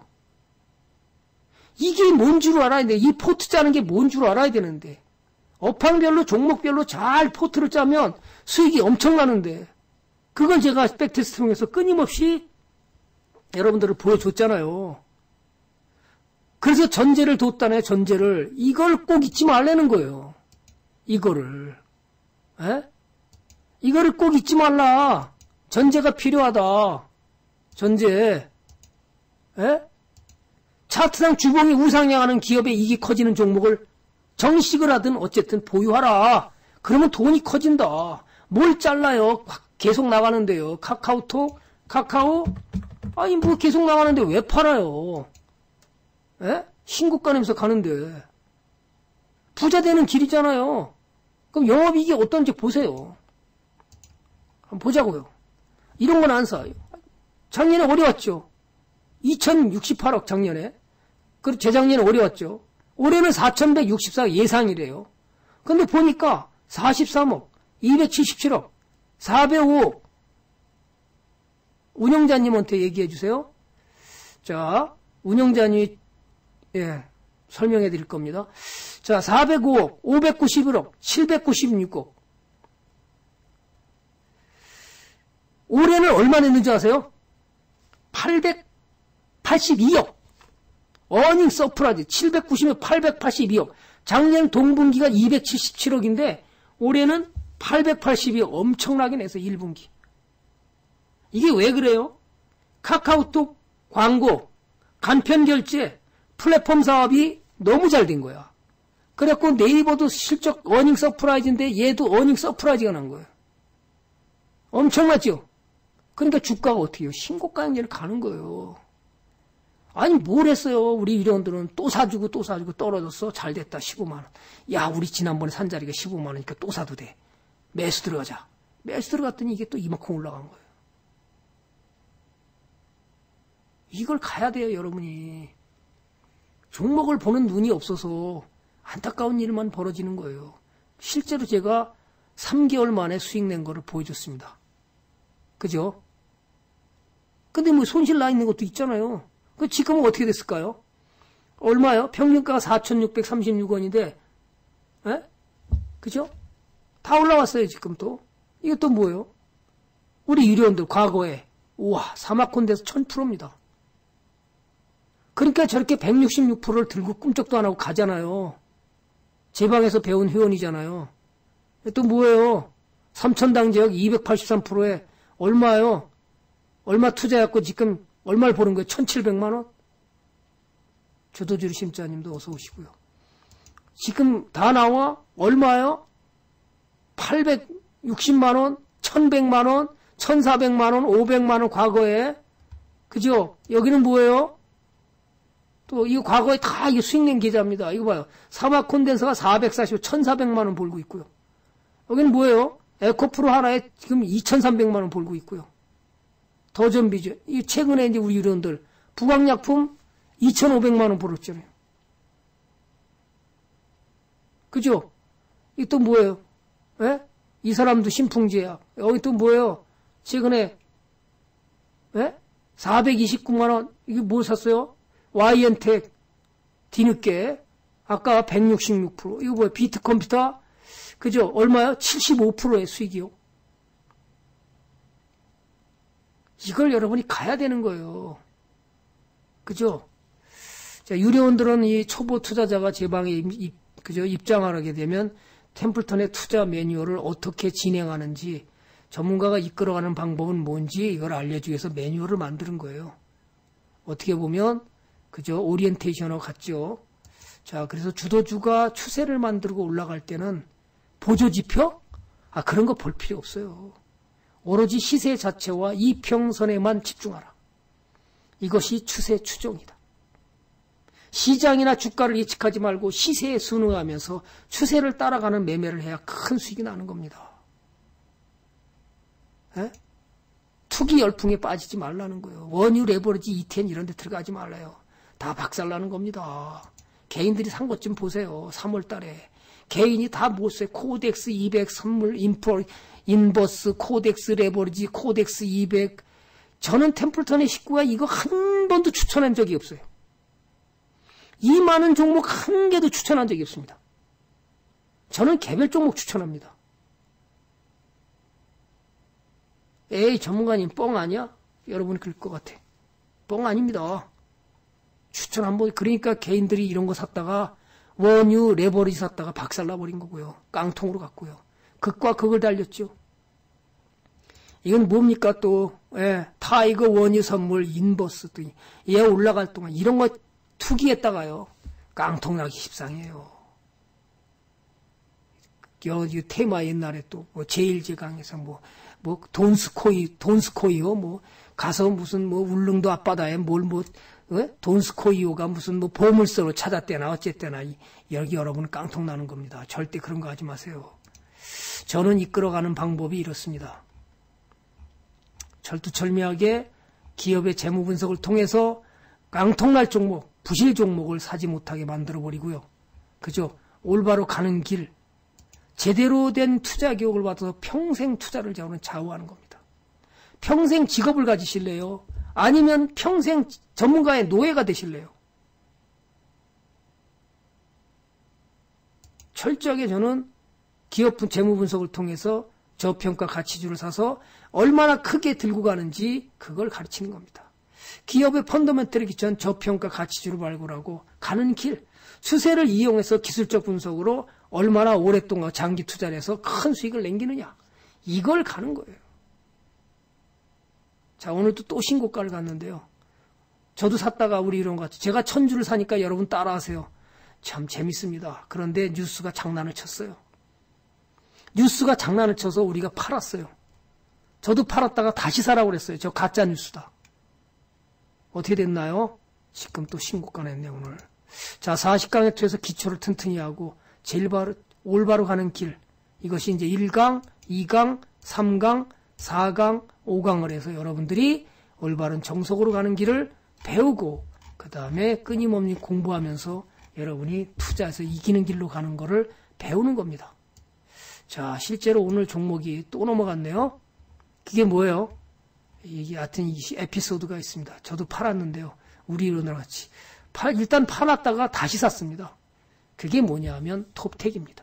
이게 뭔 줄 알아야 돼. 이 포트 짜는 게 뭔 줄 알아야 되는데. 업황별로 종목별로 잘 포트를 짜면 수익이 엄청나는데 그걸 제가 백테스트 통해서 끊임없이 여러분들을 보여줬잖아요. 그래서 전제를 뒀다네. 전제를. 이걸 꼭 잊지 말라는 거예요. 이거를. 에? 이거를 꼭 잊지 말라. 전제가 필요하다. 전제. 에? 차트상 주봉이 우상향하는 기업의 이익이 커지는 종목을 정식을 하든 어쨌든 보유하라. 그러면 돈이 커진다. 뭘 잘라요? 계속 나가는데요. 카카오톡, 카카오, 아니 뭐 계속 나가는데 왜 팔아요? 에? 신고가 내면서 가는데. 부자 되는 길이잖아요. 그럼 영업이익이 어떤지 보세요. 한번 보자고요. 이런 건 안 사요. 작년에 어려웠죠. 이천육십팔억 작년에. 그리고 재작년에 어려웠죠. 올해는 사천백육십사 예상이래요. 근데 보니까 사십삼억, 이백칠십칠억, 사백오억. 운영자님한테 얘기해 주세요. 자, 운영자님이, 예, 설명해 드릴 겁니다. 자, 사백오억, 오백구십일억, 칠백구십육억. 올해는 얼마 냈는지 아세요? 팔백팔십이억. 어닝 서프라이즈 칠백구십억, 팔백팔십이억. 작년 동분기가 이백칠십칠억인데 올해는 팔백팔십이억. 엄청나게 내서 일 분기. 이게 왜 그래요? 카카오톡 광고, 간편결제, 플랫폼 사업이 너무 잘 된 거야. 그래갖고 네이버도 실적 어닝 서프라이즈인데 얘도 어닝 서프라이즈가 난 거예요. 엄청났죠? 그러니까 주가가 어떻게 해요? 신고가 행진을 가는 거예요. 아니 뭘 했어요? 우리 위원들은 또 사주고 또 사주고 떨어졌어. 잘 됐다. 십오만 원. 야 우리 지난번에 산 자리가 십오만 원이니까 또 사도 돼. 매수 들어가자. 매수 들어갔더니 이게 또 이만큼 올라간 거예요. 이걸 가야 돼요 여러분이. 종목을 보는 눈이 없어서 안타까운 일만 벌어지는 거예요. 실제로 제가 삼 개월 만에 수익 낸 거를 보여줬습니다. 그죠? 근데 뭐 손실 나 있는 것도 있잖아요. 그 지금은 어떻게 됐을까요? 얼마요? 평균가가 사천육백삼십육 원인데, 에? 그죠? 다 올라왔어요, 지금 또. 이게 또 뭐예요? 우리 유료원들 과거에, 우와, 사막콘대에서 천 퍼센트입니다. 그러니까 저렇게 백육십육 퍼센트를 들고 꿈쩍도 안 하고 가잖아요. 제 방에서 배운 회원이잖아요. 또 뭐예요? 삼천당 지역 이백팔십삼 퍼센트에 얼마요? 얼마 투자했고 지금 얼마를 버는 거예요? 천칠백만 원? 조도주리 심자님도 어서 오시고요. 지금 다 나와? 얼마요? 팔백육십만 원, 천백만 원, 천사백만 원, 오백만 원 과거에. 그죠? 여기는 뭐예요? 또 이거 과거에 다 이게 수익낸 계좌입니다. 이거 봐요. 사막 콘덴서가 사백사십, 천사백만 원 벌고 있고요. 여기는 뭐예요? 에코프로 하나에 지금 이천삼백만 원 벌고 있고요. 더전비죠. 이 최근에 이제 우리 유료원들 부강약품 이천오백만 원 벌었잖아요. 그죠? 이 또 뭐예요? 예? 이 사람도 신풍제약. 여기 또 뭐예요? 최근에 예? 사백이십구만 원. 이게 뭘 샀어요? 와이엔텍 뒤늦게 아까 백육십육 퍼센트. 이거 뭐야? 비트컴퓨터 그죠? 얼마요? 칠십오 퍼센트의 수익이요. 이걸 여러분이 가야 되는 거예요. 그죠? 자, 유료원들은 이 초보 투자자가 제 방에 입, 그죠? 입장을 하게 되면 템플턴의 투자 매뉴얼을 어떻게 진행하는지 전문가가 이끌어가는 방법은 뭔지 이걸 알려주기 위해서 매뉴얼을 만드는 거예요. 어떻게 보면 그죠? 오리엔테이션하고 같죠. 자, 그래서 주도주가 추세를 만들고 올라갈 때는 보조지표? 아, 그런 거 볼 필요 없어요. 오로지 시세 자체와 이평선에만 집중하라. 이것이 추세 추종이다. 시장이나 주가를 예측하지 말고 시세에 순응하면서 추세를 따라가는 매매를 해야 큰 수익이 나는 겁니다. 에? 투기 열풍에 빠지지 말라는 거예요. 원유, 레버리지, 이티엔 이런 데 들어가지 말아요. 다 박살나는 겁니다. 개인들이 산 것 좀 보세요. 삼월 달에. 개인이 다 못 써요. 코덱스 이백, 선물, 인포, 인버스, 코덱스, 레버리지, 코덱스 이백. 저는 템플턴의 식구가 이거 한 번도 추천한 적이 없어요. 이 많은 종목 한 개도 추천한 적이 없습니다. 저는 개별 종목 추천합니다. 에이, 전문가님 뻥 아니야? 여러분이 그럴 것 같아. 뻥 아닙니다. 추천 한번, 그러니까 개인들이 이런 거 샀다가 원유, 레버리지 샀다가 박살나버린 거고요. 깡통으로 갔고요. 극과 극을 달렸죠. 이건 뭡니까 또, 예, 타이거 원유 선물, 인버스, 또, 얘 올라갈 동안 이런 거 투기했다가요. 깡통나기 십상이에요. 여기 테마 옛날에 또, 뭐, 제일제강에서 뭐, 뭐, 돈스코이, 돈스코이요, 뭐, 가서 무슨 뭐, 울릉도 앞바다에 뭘 뭐, 어? 돈스코이오가 무슨 뭐, 보물서로 찾았대나, 어쨌대나, 여기 여러분 깡통 나는 겁니다. 절대 그런 거 하지 마세요. 저는 이끌어가는 방법이 이렇습니다. 철두철미하게 기업의 재무 분석을 통해서 깡통날 종목, 부실 종목을 사지 못하게 만들어버리고요. 그죠? 올바로 가는 길, 제대로 된 투자 교육을 받아서 평생 투자를 저는 좌우하는 겁니다. 평생 직업을 가지실래요? 아니면 평생 전문가의 노예가 되실래요? 철저하게 저는 기업 재무 분석을 통해서 저평가 가치주를 사서 얼마나 크게 들고 가는지 그걸 가르치는 겁니다. 기업의 펀더멘털이 기초한 저평가 가치주를 발굴하고 가는 길, 추세를 이용해서 기술적 분석으로 얼마나 오랫동안 장기 투자를 해서 큰 수익을 남기느냐. 이걸 가는 거예요. 자, 오늘도 또 신고가를 갔는데요. 저도 샀다가 우리 이런 것 같아요. 제가 천주를 사니까 여러분 따라하세요. 참 재밌습니다. 그런데 뉴스가 장난을 쳤어요. 뉴스가 장난을 쳐서 우리가 팔았어요. 저도 팔았다가 다시 사라고 그랬어요. 저 가짜 뉴스다. 어떻게 됐나요? 지금 또 신고가 냈네 오늘. 자, 사십 강에 투해서 기초를 튼튼히 하고 제일 바로 올바로 가는 길. 이것이 이제 일 강, 이 강, 삼 강, 사 강, 오 강을 해서 여러분들이 올바른 정석으로 가는 길을 배우고 그 다음에 끊임없이 공부하면서 여러분이 투자해서 이기는 길로 가는 거를 배우는 겁니다. 자, 실제로 오늘 종목이 또 넘어갔네요. 그게 뭐예요? 이게 하여튼 이 에피소드가 있습니다. 저도 팔았는데요. 우리 이론이랑 같이. 팔, 일단 팔았다가 다시 샀습니다. 그게 뭐냐 하면 톱텍입니다.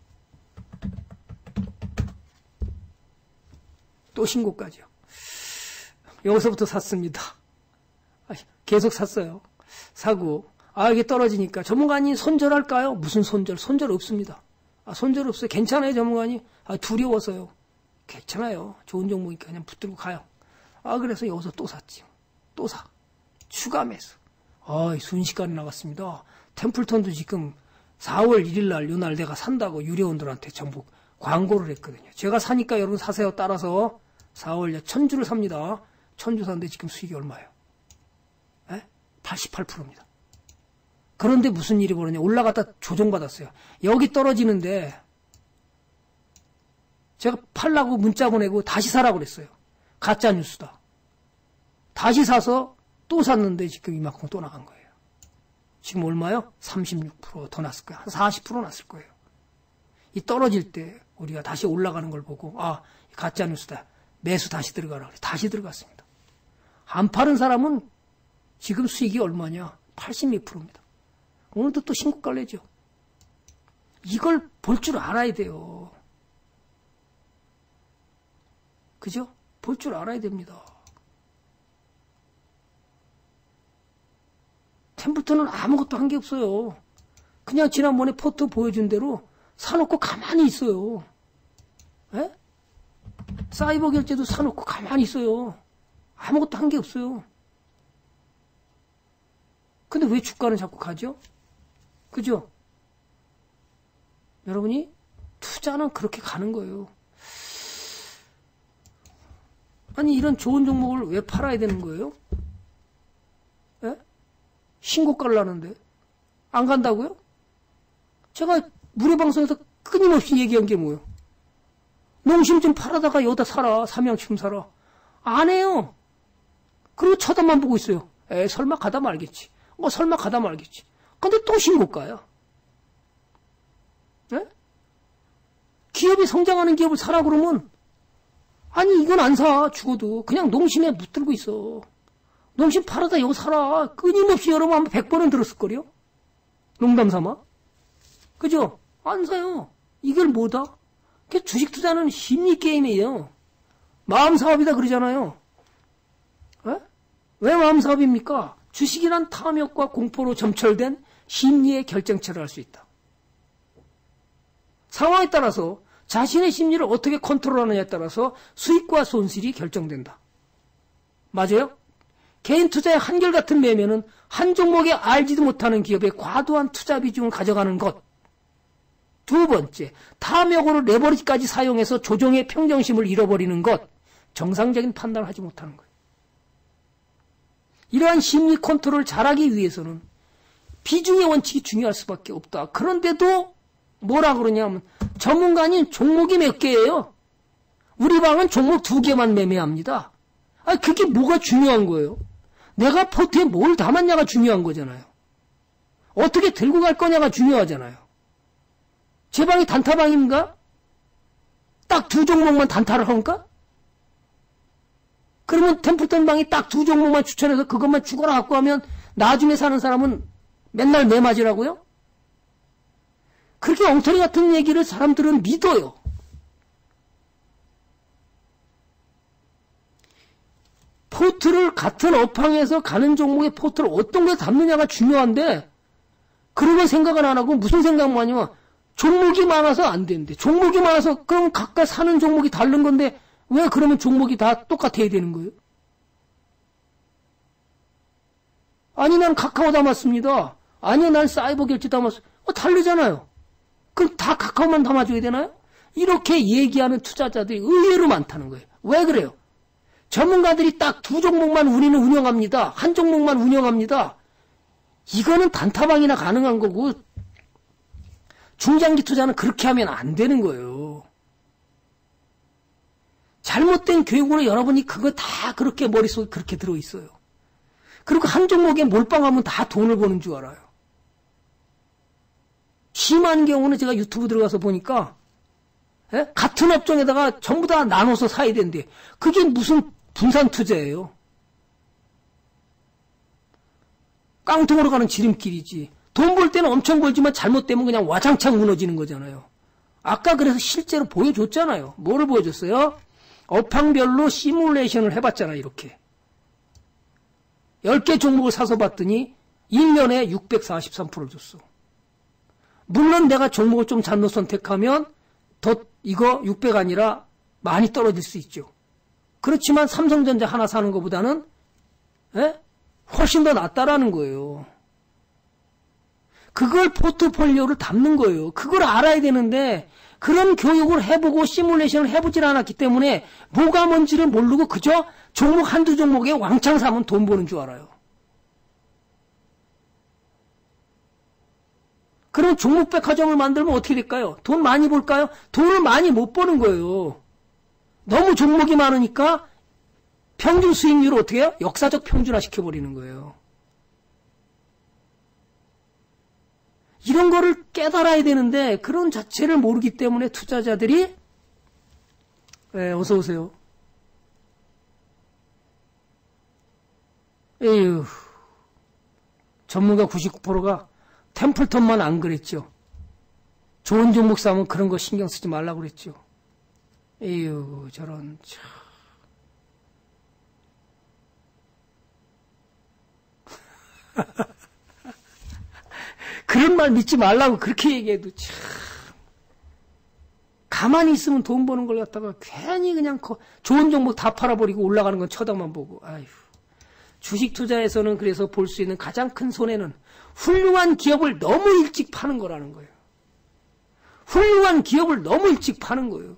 또 신고까지요. 여기서부터 샀습니다. 계속 샀어요. 사고, 아, 이게 떨어지니까 전문가님 손절할까요? 무슨 손절? 손절 없습니다. 아, 손절 없어요. 괜찮아요, 전문가님. 아, 두려워서요. 괜찮아요. 좋은 종목이니까 그냥 붙들고 가요. 아, 그래서 여기서 또 샀지요. 또 사. 추가 매수. 아, 순식간에 나갔습니다. 템플턴도 지금 사월 일일 날, 요날 내가 산다고 유료원들한테 전부 광고를 했거든요. 제가 사니까 여러분 사세요. 따라서 사월 천주를 삽니다. 천주 사는데 지금 수익이 얼마예요? 에? 팔십팔 퍼센트입니다. 그런데 무슨 일이 벌어냐. 올라갔다 조정받았어요. 여기 떨어지는데 제가 팔라고 문자 보내고 다시 사라고 그랬어요. 가짜 뉴스다. 다시 사서 또 샀는데 지금 이만큼 또 나간 거예요. 지금 얼마요? 삼십육 퍼센트 더 났을 거예요. 한 사십 퍼센트 났을 거예요. 이 떨어질 때 우리가 다시 올라가는 걸 보고 아, 가짜 뉴스다. 매수 다시 들어가라 그래. 다시 들어갔습니다. 안 파는 사람은 지금 수익이 얼마냐? 팔십이 퍼센트입니다. 오늘도 또 신고가 내죠. 이걸 볼 줄 알아야 돼요. 그죠? 볼 줄 알아야 됩니다. 템플턴은 아무것도 한 게 없어요. 그냥 지난번에 포트 보여준 대로 사놓고 가만히 있어요. 에? 사이버 결제도 사놓고 가만히 있어요. 아무것도 한 게 없어요. 근데 왜 주가는 자꾸 가죠? 그죠? 여러분이 투자는 그렇게 가는 거예요. 아니 이런 좋은 종목을 왜 팔아야 되는 거예요? 에? 신고가를 나는데 안 간다고요? 제가 무료방송에서 끊임없이 얘기한 게 뭐예요? 농심 좀 팔아다가 여기다 사라. 삼양치금 사라. 안 해요. 그리고 쳐다만 보고 있어요. 에 설마 가다 말겠지. 뭐 설마 가다 말겠지. 근데 또 신고가야. 에? 기업이 성장하는 기업을 사라 그러면 아니 이건 안 사. 죽어도 그냥 농심에 붙들고 있어. 농심 팔아다 여기 사라. 끊임없이 여러분 한 백 번은 들었을걸요? 농담 삼아. 그죠? 안 사요. 이걸 뭐다? 주식 투자는 심리 게임이에요. 마음 사업이다 그러잖아요. 에? 왜 마음 사업입니까? 주식이란 탐욕과 공포로 점철된 심리의 결정체를 할 수 있다. 상황에 따라서 자신의 심리를 어떻게 컨트롤하느냐에 따라서 수익과 손실이 결정된다. 맞아요? 개인 투자의 한결같은 매매는 한 종목에 알지도 못하는 기업의 과도한 투자 비중을 가져가는 것. 두 번째, 탐욕으로 레버리지까지 사용해서 조정의 평정심을 잃어버리는 것. 정상적인 판단을 하지 못하는 거예요. 이러한 심리 컨트롤을 잘하기 위해서는 비중의 원칙이 중요할 수밖에 없다. 그런데도 뭐라 그러냐면 전문가님 종목이 몇 개예요? 우리 방은 종목 두 개만 매매합니다. 아, 그게 뭐가 중요한 거예요? 내가 포트에 뭘 담았냐가 중요한 거잖아요. 어떻게 들고 갈 거냐가 중요하잖아요. 제 방이 단타방입니까? 딱 두 종목만 단타를 합니까? 그러면 템플턴 방이 딱 두 종목만 추천해서 그것만 죽어라 갖고 하면 나중에 사는 사람은 맨날 매 맞으라고요? 그렇게 엉터리 같은 얘기를 사람들은 믿어요. 포트를 같은 업황에서 가는 종목의 포트를 어떤 걸 담느냐가 중요한데 그런 건 생각을 안 하고 무슨 생각만 하냐면 종목이 많아서 안 되는데 종목이 많아서 그럼 각각 사는 종목이 다른 건데 왜 그러면 종목이 다 똑같아야 되는 거예요? 아니 난 카카오 담았습니다. 아니 난 사이버 결제 담았어. 어, 다르잖아요. 그럼 다 카카오만 담아줘야 되나요? 이렇게 얘기하는 투자자들이 의외로 많다는 거예요. 왜 그래요? 전문가들이 딱 두 종목만 우리는 운영합니다. 한 종목만 운영합니다. 이거는 단타방이나 가능한 거고 중장기 투자는 그렇게 하면 안 되는 거예요. 잘못된 교육으로 여러분이 그거 다 그렇게 머릿속에 그렇게 들어있어요. 그리고 한 종목에 몰빵하면 다 돈을 버는 줄 알아요. 심한 경우는 제가 유튜브 들어가서 보니까 에? 같은 업종에다가 전부 다 나눠서 사야 되는데 그게 무슨 분산 투자예요. 깡통으로 가는 지름길이지. 돈 벌 때는 엄청 벌지만 잘못되면 그냥 와장창 무너지는 거잖아요. 아까 그래서 실제로 보여줬잖아요. 뭐를 보여줬어요? 업황별로 시뮬레이션을 해봤잖아요. 이렇게. 열 개 종목을 사서 봤더니 일 년에 육백사십삼 퍼센트 줬어. 물론 내가 종목을 좀 잘못 선택하면 더 이거 육백 아니라 많이 떨어질 수 있죠. 그렇지만 삼성전자 하나 사는 것보다는 에? 훨씬 더 낫다라는 거예요. 그걸 포트폴리오를 담는 거예요. 그걸 알아야 되는데 그런 교육을 해보고 시뮬레이션을 해보질 않았기 때문에 뭐가 뭔지를 모르고 그저 종목 한두 종목에 왕창 사면 돈 버는 줄 알아요. 그럼 종목 백화점을 만들면 어떻게 될까요? 돈 많이 벌까요? 돈을 많이 못 버는 거예요. 너무 종목이 많으니까 평균 수익률을 어떻게 해요? 역사적 평준화 시켜버리는 거예요. 이런 거를 깨달아야 되는데 그런 자체를 모르기 때문에 투자자들이 네, 어서 오세요. 에휴, 전문가 구십구 퍼센트가 템플턴만 안 그랬죠. 좋은 종목 사면 그런 거 신경 쓰지 말라고 그랬죠. 에휴, 저런 참. 그런 말 믿지 말라고 그렇게 얘기해도 참. 가만히 있으면 돈 버는 걸 갖다가 괜히 그냥 좋은 종목 다 팔아버리고 올라가는 건 쳐다만 보고. 아휴. 주식 투자에서는 그래서 볼 수 있는 가장 큰 손해는 훌륭한 기업을 너무 일찍 파는 거라는 거예요. 훌륭한 기업을 너무 일찍 파는 거예요.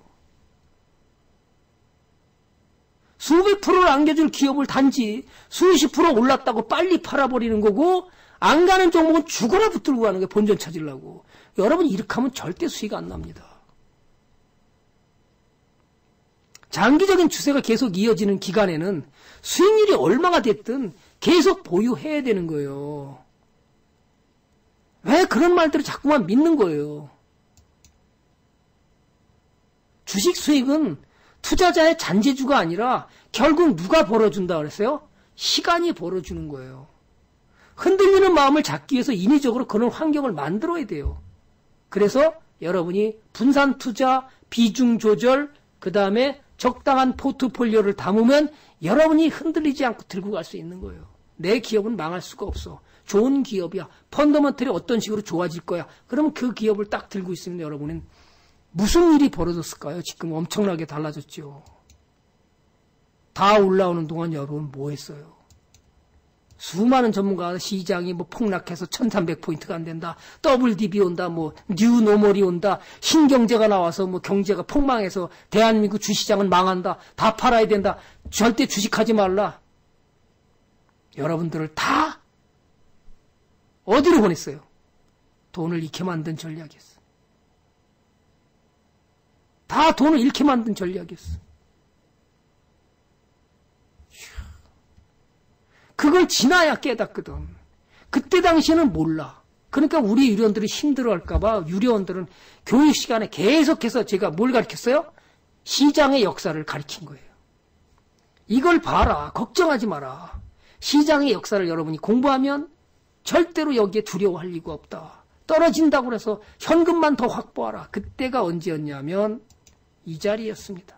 수백 프로를 안겨줄 기업을 단지 수십 프로 올랐다고 빨리 팔아버리는 거고 안 가는 종목은 죽어라 붙들고 가는 거예요. 본전 찾으려고. 여러분 이렇게 하면 절대 수익 안 납니다. 장기적인 추세가 계속 이어지는 기간에는 수익률이 얼마가 됐든 계속 보유해야 되는 거예요. 왜 그런 말들을 자꾸만 믿는 거예요. 주식 수익은 투자자의 잔재주가 아니라 결국 누가 벌어준다 그랬어요? 시간이 벌어주는 거예요. 흔들리는 마음을 잡기 위해서 인위적으로 그런 환경을 만들어야 돼요. 그래서 여러분이 분산 투자, 비중 조절, 그 다음에 적당한 포트폴리오를 담으면 여러분이 흔들리지 않고 들고 갈 수 있는 거예요. 내 기업은 망할 수가 없어. 좋은 기업이야. 펀더먼털이 어떤 식으로 좋아질 거야. 그러면 그 기업을 딱 들고 있으면 여러분은 무슨 일이 벌어졌을까요? 지금 엄청나게 달라졌죠. 다 올라오는 동안 여러분 뭐 했어요? 수많은 전문가가 시장이 뭐 폭락해서 천삼백 포인트가 안 된다. 더블 디비 온다. 뭐 뉴노멀이 온다. 신경제가 나와서 뭐 경제가 폭망해서 대한민국 주시장은 망한다. 다 팔아야 된다. 절대 주식하지 말라. 여러분들을 다 어디로 보냈어요? 돈을 잃게 만든 전략이었어. 다 돈을 잃게 만든 전략이었어. 그걸 지나야 깨닫거든. 그때 당시에는 몰라. 그러니까 우리 유료원들이 힘들어할까봐 유료원들은 교육 시간에 계속해서 제가 뭘 가르쳤어요? 시장의 역사를 가르친 거예요. 이걸 봐라. 걱정하지 마라. 시장의 역사를 여러분이 공부하면 절대로 여기에 두려워할 이유가 없다. 떨어진다고 해서 현금만 더 확보하라. 그때가 언제였냐면 이 자리였습니다.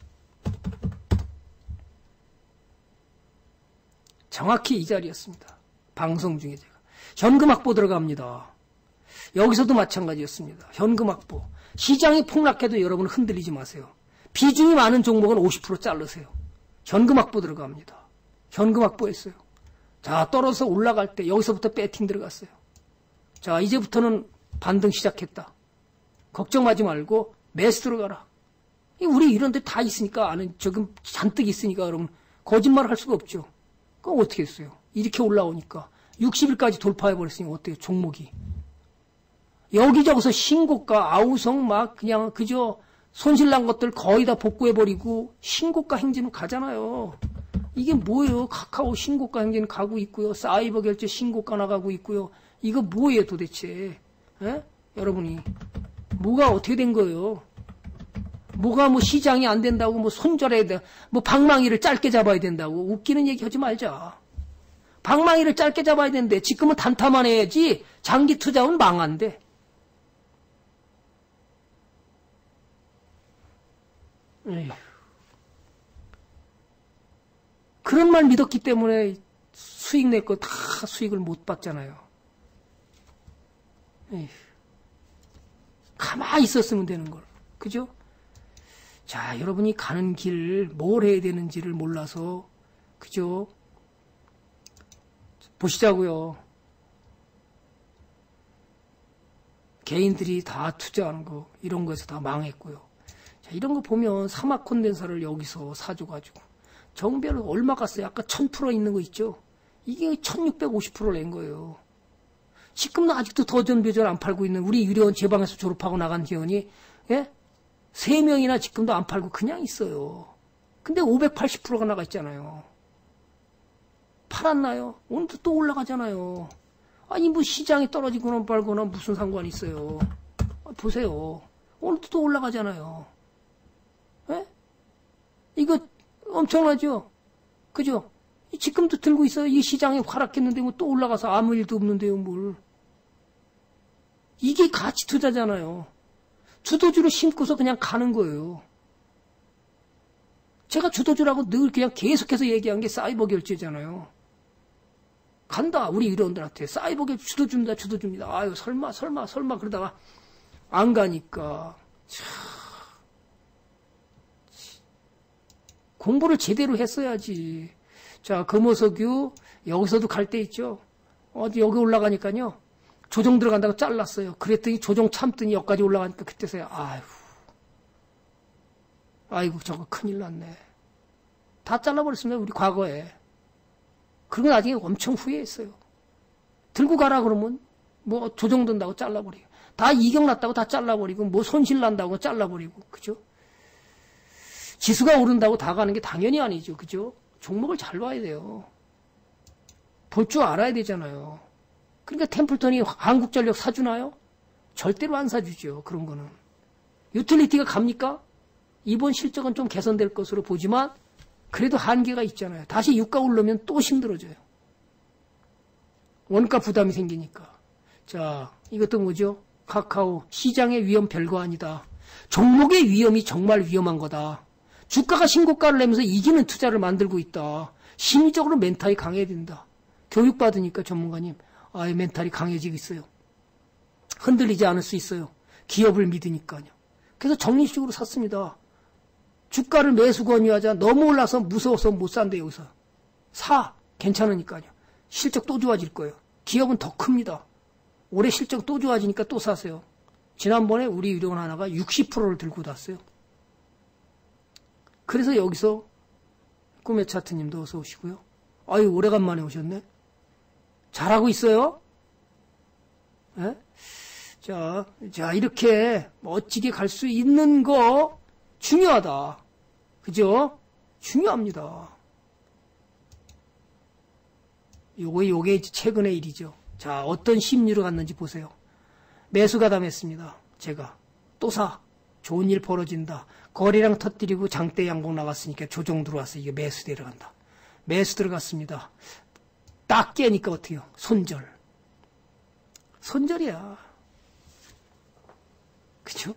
정확히 이 자리였습니다. 방송 중에 제가. 현금 확보 들어갑니다. 여기서도 마찬가지였습니다. 현금 확보. 시장이 폭락해도 여러분 흔들리지 마세요. 비중이 많은 종목은 오십 퍼센트 자르세요. 현금 확보 들어갑니다. 현금 확보했어요. 자, 떨어져서 올라갈 때 여기서부터 배팅 들어갔어요. 자, 이제부터는 반등 시작했다. 걱정하지 말고 매수 들어가라. 우리 이런 데 다 있으니까 아는 조금 잔뜩 있으니까 여러분 거짓말 할 수가 없죠. 그럼 어떻게 했어요? 이렇게 올라오니까 육십 일까지 돌파해버렸으니 어때요? 종목이. 여기저기서 신고가, 아우성 막 그냥 그저 손실난 것들 거의 다 복구해버리고 신고가 행진은 가잖아요. 이게 뭐예요? 카카오 신고가 행진 가고 있고요. 사이버 결제 신고가 나가고 있고요. 이거 뭐예요 도대체? 에? 여러분이. 뭐가 어떻게 된 거예요? 뭐가 뭐 시장이 안 된다고 뭐 손절해야 돼. 뭐 방망이를 짧게 잡아야 된다고. 웃기는 얘기 하지 말자. 방망이를 짧게 잡아야 되는데 지금은 단타만 해야지 장기 투자는 망한대. 에휴. 그런 말 믿었기 때문에 수익 낼 거 다 수익을 못 받잖아요. 에휴. 가만히 있었으면 되는 걸. 그죠? 자, 여러분이 가는 길 뭘 해야 되는지를 몰라서 그죠? 보시자고요. 개인들이 다 투자하는 거 이런 거에서 다 망했고요. 자, 이런 거 보면 사막 콘덴서를 여기서 사줘가지고 정배를 얼마 갔어요? 아까 천 퍼센트 있는 거 있죠? 이게 천육백오십 퍼센트 낸 거예요. 지금도 아직도 더전배전 안 팔고 있는 우리 유료원 제 방에서 졸업하고 나간 회원이 예? 세 명이나 지금도 안 팔고 그냥 있어요. 근데 오백팔십 퍼센트가 나가 있잖아요. 팔았나요? 오늘도 또 올라가잖아요. 아니 뭐 시장이 떨어지거나 말거나 무슨 상관이 있어요. 보세요. 오늘도 또 올라가잖아요. 예? 이거 엄청나죠? 그죠? 지금도 들고 있어요. 이 시장이 하락했는데 뭐 또 올라가서 아무 일도 없는데요, 뭘. 이게 가치 투자잖아요. 주도주를 심고서 그냥 가는 거예요. 제가 주도주라고 늘 그냥 계속해서 얘기한 게 사이버 결제잖아요. 간다, 우리 유료원들한테. 사이버 결제 주도주입니다, 주도주입니다. 아유, 설마, 설마, 설마 그러다가 안 가니까. 참. 공부를 제대로 했어야지. 자, 금호석유, 여기서도 갈 때 있죠. 어디 여기 올라가니까요. 조정 들어간다고 잘랐어요. 그랬더니 조정 참더니 여기까지 올라가니까 그때서야, 아휴. 아이고, 저거 큰일 났네. 다 잘라버렸습니다, 우리 과거에. 그리고 나중에 엄청 후회했어요. 들고 가라 그러면, 뭐 조정 든다고 잘라버리고. 다 이격 났다고 다 잘라버리고, 뭐 손실 난다고 잘라버리고, 그죠? 지수가 오른다고 다 가는 게 당연히 아니죠, 그죠? 종목을 잘 봐야 돼요. 볼 줄 알아야 되잖아요. 그러니까 템플턴이 한국전력 사주나요? 절대로 안 사주죠. 그런 거는. 유틸리티가 갑니까? 이번 실적은 좀 개선될 것으로 보지만 그래도 한계가 있잖아요. 다시 유가 오르면 또 힘들어져요. 원가 부담이 생기니까. 자, 이것도 뭐죠? 카카오. 시장의 위험 별거 아니다. 종목의 위험이 정말 위험한 거다. 주가가 신고가를 내면서 이기는 투자를 만들고 있다. 심리적으로 멘탈이 강해야 된다. 교육받으니까 전문가님, 아, 멘탈이 강해지고 있어요. 흔들리지 않을 수 있어요. 기업을 믿으니까요. 그래서 정리식으로 샀습니다. 주가를 매수 권유하자. 너무 올라서 무서워서 못 산대 여기서. 사. 괜찮으니까요. 실적 또 좋아질 거예요. 기업은 더 큽니다. 올해 실적 또 좋아지니까 또 사세요. 지난번에 우리 유료원 하나가 육십 퍼센트를 들고 났어요. 그래서 여기서 꿈의 차트님도 어서 오시고요. 아유, 오래간만에 오셨네. 잘하고 있어요? 네? 자, 자, 이렇게 멋지게 갈 수 있는 거 중요하다. 그죠? 중요합니다. 요거, 요게 최근의 일이죠. 자, 어떤 심리로 갔는지 보세요. 매수 가담했습니다. 제가. 또 사. 좋은 일 벌어진다. 거래량 터뜨리고 장대 양봉 나갔으니까 조정 들어왔어. 이게 매수 내려간다. 매수 들어갔습니다. 딱 깨니까 어때요? 손절. 손절이야. 그쵸?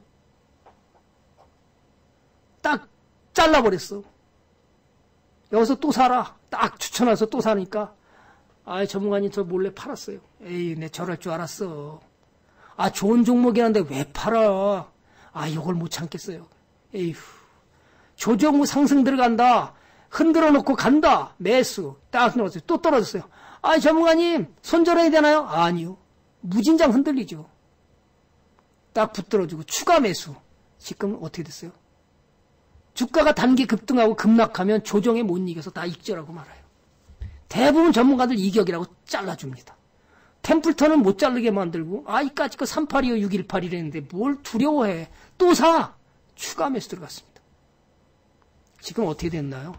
딱 잘라버렸어. 여기서 또 사라. 딱 추천해서 또 사니까 아, 전문가님 저 몰래 팔았어요. 에이, 내 저럴 줄 알았어. 아, 좋은 종목이란데 왜 팔아? 아, 이걸 못 참겠어요. 에휴. 조정 후 상승 들어간다. 흔들어 놓고 간다. 매수. 딱 넣었어요. 또 떨어졌어요. 아, 전문가님, 손절해야 되나요? 아니요. 무진장 흔들리죠. 딱 붙들어주고 추가 매수. 지금 어떻게 됐어요? 주가가 단기 급등하고 급락하면 조정에 못 이겨서 다 익절하고 말아요. 대부분 전문가들 이격이라고 잘라줍니다. 템플턴은 못 자르게 만들고, 아, 이까짓 거 삼팔이요, 육일팔이랬는데 뭘 두려워해. 또 사! 추가 매수 들어갔습니다. 지금 어떻게 됐나요?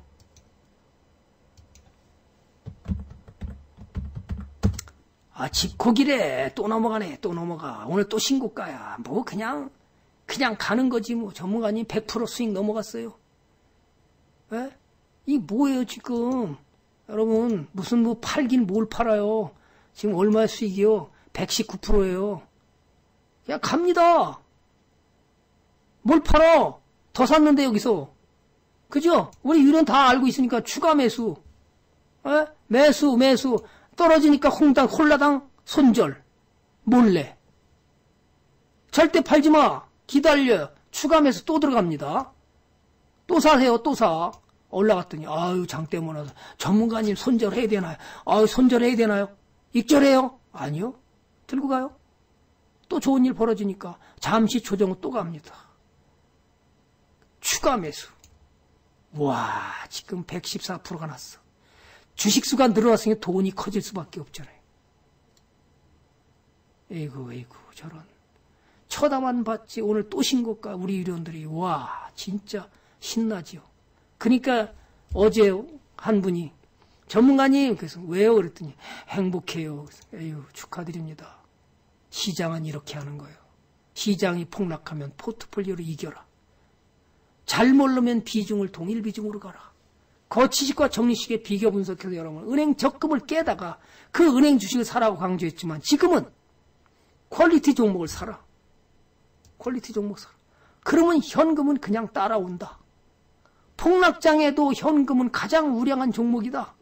아, 집코기래. 또 넘어가네. 또 넘어가. 오늘 또 신고가야. 뭐 그냥 그냥 가는 거지 뭐. 전문가님 백 퍼센트 수익 넘어갔어요. 에? 이 뭐예요 지금. 여러분 무슨 뭐 팔긴 뭘 팔아요. 지금 얼마의 수익이요? 백십구 퍼센트예요. 그냥 갑니다. 뭘 팔아? 더 샀는데 여기서. 그죠? 우리 유료는 다 알고 있으니까 추가 매수. 에? 매수 매수. 떨어지니까 홍당 홀라당 손절. 몰래. 절대 팔지 마. 기다려. 추가 매수 또 들어갑니다. 또 사세요. 또 사. 올라갔더니 아유 장 때문에 전문가님 손절해야 되나요? 아유 손절해야 되나요? 익절해요? 아니요. 들고 가요. 또 좋은 일 벌어지니까 잠시 조정은 또 갑니다. 추가 매수. 와 지금 백십사 퍼센트가 났어. 주식수가 늘어났으니 돈이 커질 수밖에 없잖아요. 에이구 에이구 저런. 쳐다만 봤지 오늘 또 신고가 우리 유료원들이 와 진짜 신나지요. 그러니까 어제 한 분이 전문가님 그래서 왜요 그랬더니 행복해요. 에휴 축하드립니다. 시장은 이렇게 하는 거예요. 시장이 폭락하면 포트폴리오를 이겨라. 잘 모르면 비중을 동일 비중으로 가라. 거치식과 적립식의 비교 분석해서 여러분 은행 적금을 깨다가 그 은행 주식을 사라고 강조했지만 지금은 퀄리티 종목을 사라. 퀄리티 종목 사라. 그러면 현금은 그냥 따라온다. 폭락장에도 현금은 가장 우량한 종목이다.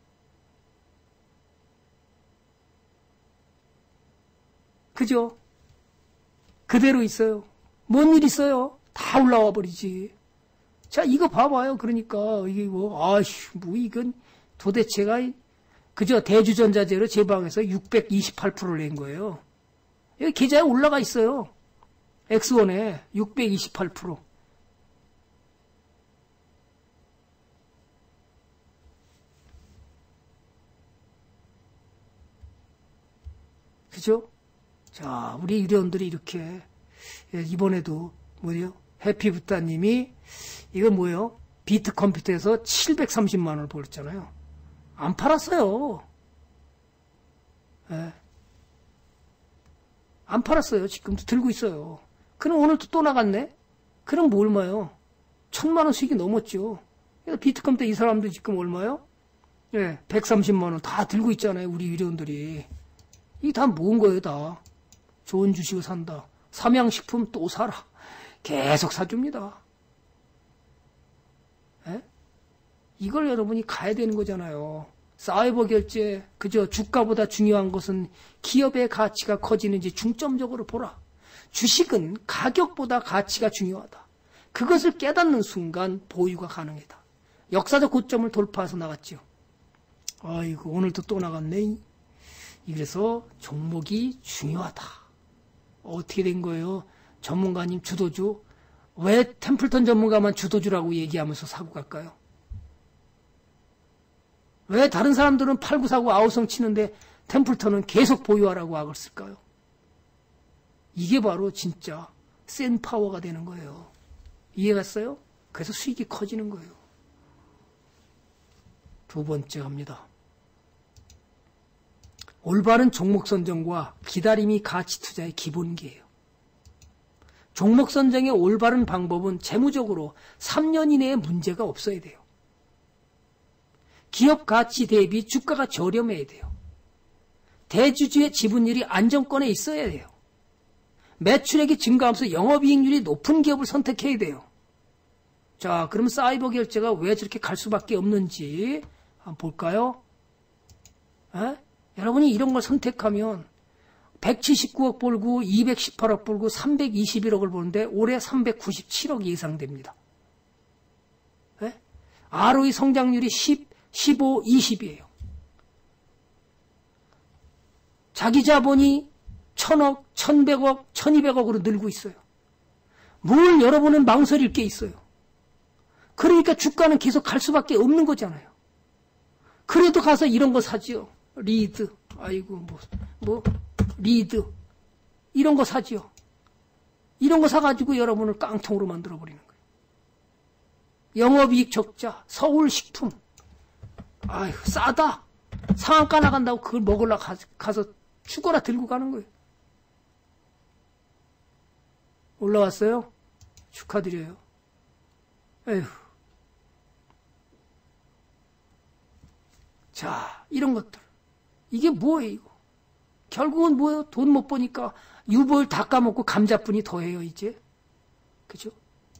그죠? 그대로 있어요. 뭔 일 있어요? 다 올라와 버리지. 자, 이거 봐봐요. 그러니까, 이게 뭐, 아휴, 뭐, 이건 도대체가, 그저 대주전자재로 제 방에서 육백이십팔 퍼센트를 낸 거예요. 여기 계좌에 올라가 있어요. 엑스원에 육백이십팔 퍼센트. 그죠? 자, 우리 유료원들이 이렇게, 이번에도, 뭐요? 해피부따님이, 이거 뭐예요? 비트 컴퓨터에서 칠백삼십만 원을 벌었잖아요. 안 팔았어요. 예. 안 팔았어요. 지금도 들고 있어요. 그럼 오늘도 또 나갔네? 그럼 뭐 얼마요? 천만 원 수익이 넘었죠. 비트 컴퓨터 이 사람도 지금 얼마요? 예, 백삼십만 원 다 들고 있잖아요. 우리 유료원들이. 이게 다 모은 거예요, 다. 좋은 주식을 산다. 삼양식품 또 사라. 계속 사줍니다. 에? 이걸 여러분이 가야 되는 거잖아요. 사이버 결제, 그저 주가보다 중요한 것은 기업의 가치가 커지는지 중점적으로 보라. 주식은 가격보다 가치가 중요하다. 그것을 깨닫는 순간 보유가 가능하다. 역사적 고점을 돌파해서 나갔죠. 아이고, 오늘도 또 나갔네. 그래서 종목이 중요하다. 어떻게 된 거예요? 전문가님 주도주. 왜 템플턴 전문가만 주도주라고 얘기하면서 사고 갈까요? 왜 다른 사람들은 팔고 사고 아우성 치는데 템플턴은 계속 보유하라고 악을 쓸까요? 이게 바로 진짜 센 파워가 되는 거예요. 이해갔어요? 그래서 수익이 커지는 거예요. 두 번째 갑니다. 올바른 종목 선정과 기다림이 가치 투자의 기본기예요. 종목 선정의 올바른 방법은 재무적으로 삼 년 이내에 문제가 없어야 돼요. 기업 가치 대비 주가가 저렴해야 돼요. 대주주의 지분율이 안정권에 있어야 돼요. 매출액이 증가하면서 영업이익률이 높은 기업을 선택해야 돼요. 자, 그럼 사이버 결제가 왜 저렇게 갈 수밖에 없는지 한번 볼까요? 에? 여러분이 이런 걸 선택하면 백칠십구억 벌고 이백십팔억 벌고 삼백이십일억을 버는데 올해 삼백구십칠억 예상됩니다. 에? 알오이 성장률이 십, 십오, 이십이에요. 자기 자본이 천억, 천백억, 천이백억으로 늘고 있어요. 뭘 여러분은 망설일 게 있어요. 그러니까 주가는 계속 갈 수밖에 없는 거잖아요. 그래도 가서 이런 거 사지요. 리드, 아이고, 뭐, 뭐, 리드. 이런 거 사지요. 이런 거 사가지고 여러분을 깡통으로 만들어버리는 거예요. 영업이익 적자, 서울식품. 아휴, 싸다. 상한가 나간다고 그걸 먹으러 가서 죽어라 들고 가는 거예요. 올라왔어요? 축하드려요. 에휴. 자, 이런 것들. 이게 뭐예요, 이거? 결국은 뭐예요? 돈 못 버니까 유보율 다 까먹고 감자뿐이 더해요, 이제. 그죠?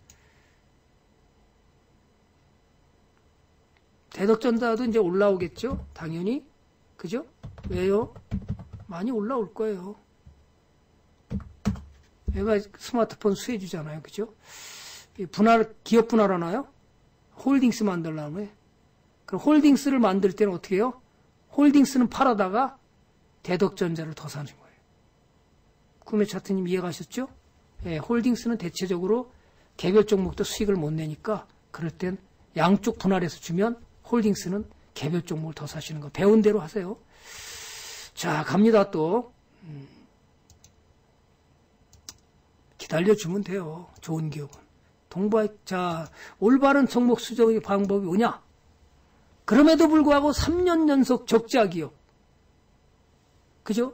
대덕전자도 이제 올라오겠죠? 당연히. 그죠? 왜요? 많이 올라올 거예요. 얘가 스마트폰 수혜주잖아요. 그죠? 분할, 기업 분할하나요? 홀딩스 만들려면. 그럼 홀딩스를 만들 때는 어떻게 해요? 홀딩스는 팔아다가 대덕전자를 더 사는 거예요. 구매 차트님 이해가셨죠? 예, 홀딩스는 대체적으로 개별 종목도 수익을 못 내니까 그럴 땐 양쪽 분할해서 주면 홀딩스는 개별 종목을 더 사시는 거. 배운 대로 하세요. 자, 갑니다 또. 음, 기다려주면 돼요. 좋은 기업은. 동부화, 자, 올바른 종목 수정의 방법이 뭐냐? 그럼에도 불구하고 삼 년 연속 적자 기업. 그죠?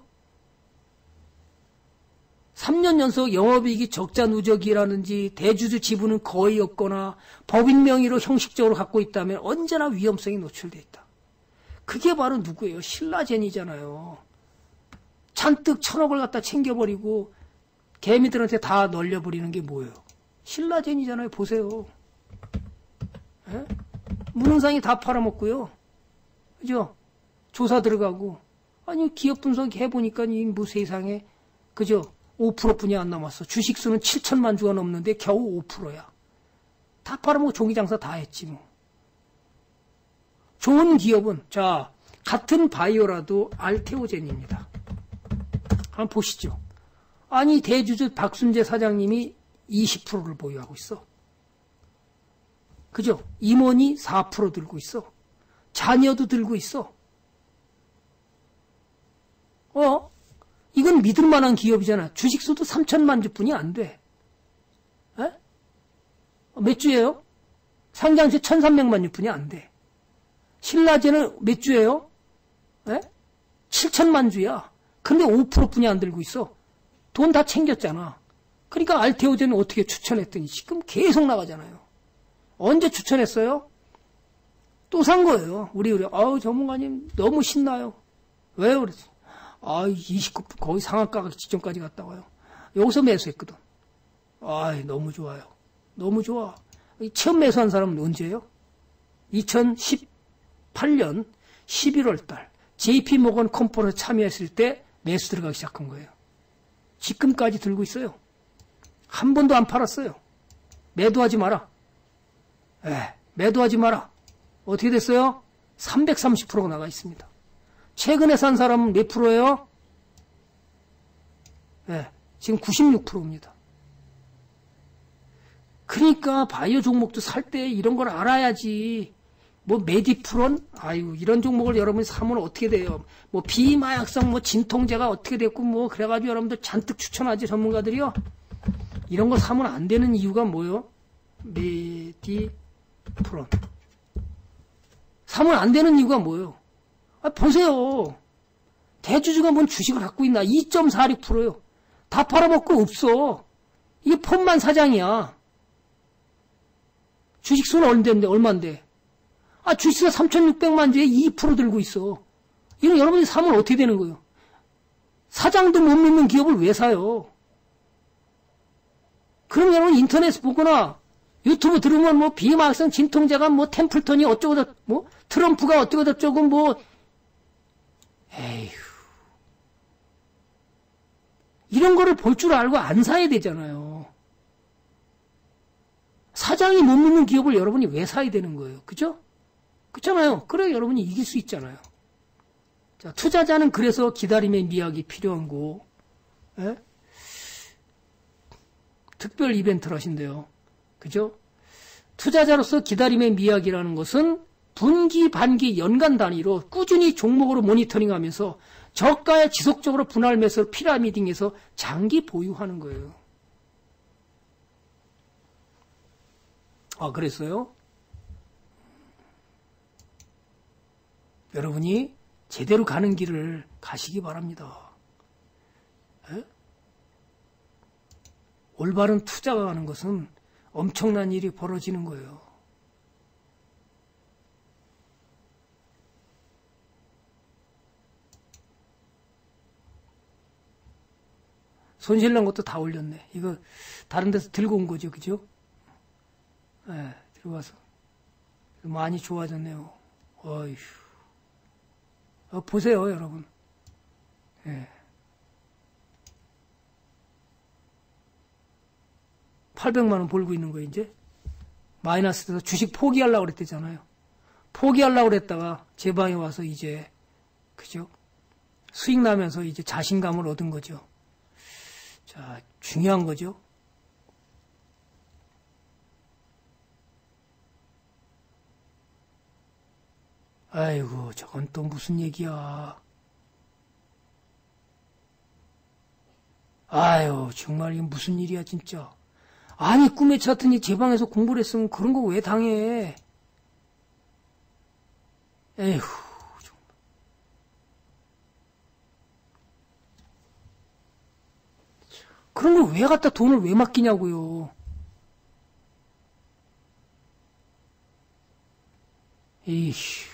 삼 년 연속 영업이익이 적자 누적이라든지 대주주 지분은 거의 없거나 법인 명의로 형식적으로 갖고 있다면 언제나 위험성이 노출되어 있다. 그게 바로 누구예요? 신라젠이잖아요. 잔뜩 천억을 갖다 챙겨버리고 개미들한테 다 널려버리는 게 뭐예요? 신라젠이잖아요. 보세요. 에? 무능상이 다 팔아먹고요. 그죠? 조사 들어가고. 아니, 기업 분석 해보니까 이 뭐 세상에, 그죠? 오 퍼센트뿐이 안 남았어. 주식수는 칠천만 주가 넘는데 겨우 오 퍼센트야. 다 팔아먹고 종이장사 다 했지 뭐. 좋은 기업은, 자, 같은 바이오라도 알테오젠입니다. 한번 보시죠. 아니, 대주주 박순재 사장님이 이십 퍼센트를 보유하고 있어. 그죠? 임원이 사 퍼센트 들고 있어. 자녀도 들고 있어. 어? 이건 믿을 만한 기업이잖아. 주식수도 삼천만 주뿐이 안 돼. 에? 몇 주예요? 상장시 천삼백만 주뿐이 안 돼. 신라젠은 몇 주예요? 에? 칠천만 주야. 근데 오 퍼센트뿐이 안 들고 있어. 돈 다 챙겼잖아. 그러니까 알테오젠은 어떻게 추천했더니 지금 계속 나가잖아요. 언제 추천했어요? 또 산 거예요. 우리, 우리, 아우, 전문가님, 너무 신나요. 왜요? 그랬어. 아, 이십구 퍼센트 거의 상한가 지점까지 갔다 와요. 여기서 매수했거든. 아, 너무 좋아요. 너무 좋아. 처음 매수한 사람은 언제예요? 이천십팔 년 십일월 달 제이피모건 컨퍼런스 참여했을 때 매수 들어가기 시작한 거예요. 지금까지 들고 있어요. 한 번도 안 팔았어요. 매도하지 마라. 에, 매도하지 마라. 어떻게 됐어요? 삼백삼십 퍼센트가 나가 있습니다. 최근에 산 사람은 몇 프로예요? 네, 지금 구십육 퍼센트입니다. 그러니까 바이오 종목도 살 때 이런 걸 알아야지. 뭐 메디프론? 아유, 이런 종목을 여러분이 사면 어떻게 돼요? 뭐 비마약성 뭐 진통제가 어떻게 됐고 뭐 그래가지고 여러분들 잔뜩 추천하지 전문가들이요. 이런 거 사면 안 되는 이유가 뭐예요? 메디프론. 사면 안 되는 이유가 뭐예요? 아, 보세요. 대주주가 뭔 주식을 갖고 있나? 이 점 사육 퍼센트요. 다 팔아먹고 없어. 이게 폰만 사장이야. 주식수는 얼마인데, 얼마인데? 아, 주식수가 삼천육백만 주에 이 퍼센트 들고 있어. 이거 여러분이 사면 어떻게 되는 거예요? 사장도 못 믿는 기업을 왜 사요? 그럼 여러분 인터넷 보거나 유튜브 들으면 뭐 비마약성 진통제가 뭐 템플턴이 어쩌고 뭐 트럼프가 어쩌고 저쩌고 뭐 에휴. 이런 거를 볼 줄 알고 안 사야 되잖아요. 사장이 못 믿는 기업을 여러분이 왜 사야 되는 거예요? 그죠? 그렇잖아요. 그래 여러분이 이길 수 있잖아요. 자, 투자자는 그래서 기다림의 미학이 필요한 거. 에? 특별 이벤트를 하신대요. 그죠? 투자자로서 기다림의 미학이라는 것은 분기, 반기, 연간 단위로 꾸준히 종목으로 모니터링하면서 저가에 지속적으로 분할 매수를 피라미딩해서 장기 보유하는 거예요. 아, 그랬어요? 여러분이 제대로 가는 길을 가시기 바랍니다. 에? 올바른 투자가 하는 것은 엄청난 일이 벌어지는 거예요. 손실난 것도 다 올렸네. 이거 다른 데서 들고 온 거죠. 그죠? 예, 네, 들어와서. 많이 좋아졌네요. 어휴. 어, 보세요, 여러분. 예. 팔백만 원 벌고 있는 거 이제. 마이너스 돼서 주식 포기하려고 그랬대잖아요. 포기하려고 그랬다가 제 방에 와서 이제, 그죠? 수익 나면서 이제 자신감을 얻은 거죠. 자, 중요한 거죠. 아이고, 저건 또 무슨 얘기야. 아유, 정말 이게 무슨 일이야, 진짜. 아니, 꿈에 찼더니 제 방에서 공부를 했으면 그런 거 왜 당해? 에휴, 정말. 그런 걸 왜 갖다 돈을 왜 맡기냐고요. 에휴.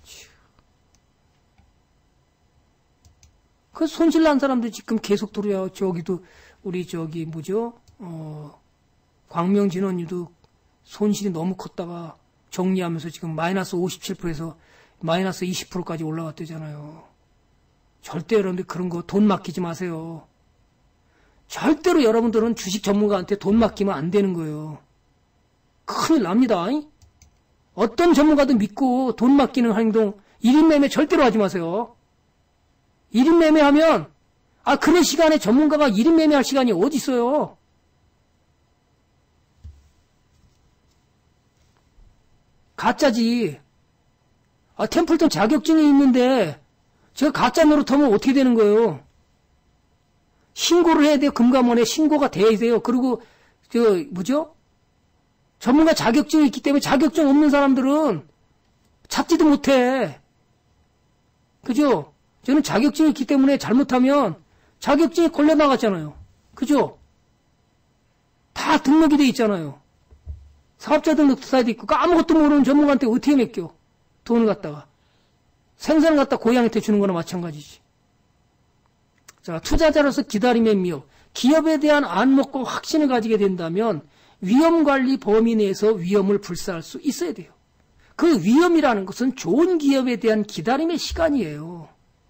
그 손실 난 사람들 지금 계속 들어요. 저기도 우리 저기 뭐죠? 어 광명진원유도 손실이 너무 컸다가 정리하면서 지금 마이너스 오십칠 퍼센트에서 마이너스 이십 퍼센트까지 올라갔대잖아요. 절대 여러분들 그런 거 돈 맡기지 마세요. 절대로 여러분들은 주식 전문가한테 돈 맡기면 안 되는 거예요. 큰일 납니다. 어떤 전문가도 믿고 돈 맡기는 행동, 일 인 매매 절대로 하지 마세요. 일 인 매매하면, 아, 그런 시간에 전문가가 일 인 매매할 시간이 어디 있어요? 가짜지. 아, 템플턴 자격증이 있는데, 제가 가짜 노릇하면 어떻게 되는 거예요? 신고를 해야 돼요. 금감원에 신고가 돼야 돼요. 그리고, 저, 뭐죠? 전문가 자격증이 있기 때문에 자격증 없는 사람들은 찾지도 못해. 그죠? 저는 자격증이 있기 때문에 잘못하면 자격증이 걸려 나갔잖아요. 그죠? 다 등록이 돼 있잖아요. 사업자 등록도 다 돼 있고 아무것도 모르는 전문가한테 어떻게 맡겨? 돈을 갖다가. 생선을 갖다 고양이한테 주는 거나 마찬가지지. 자, 투자자로서 기다림의 미역. 기업에 대한 안목과 확신을 가지게 된다면 위험관리 범위 내에서 위험을 불사할 수 있어야 돼요. 그 위험이라는 것은 좋은 기업에 대한 기다림의 시간이에요.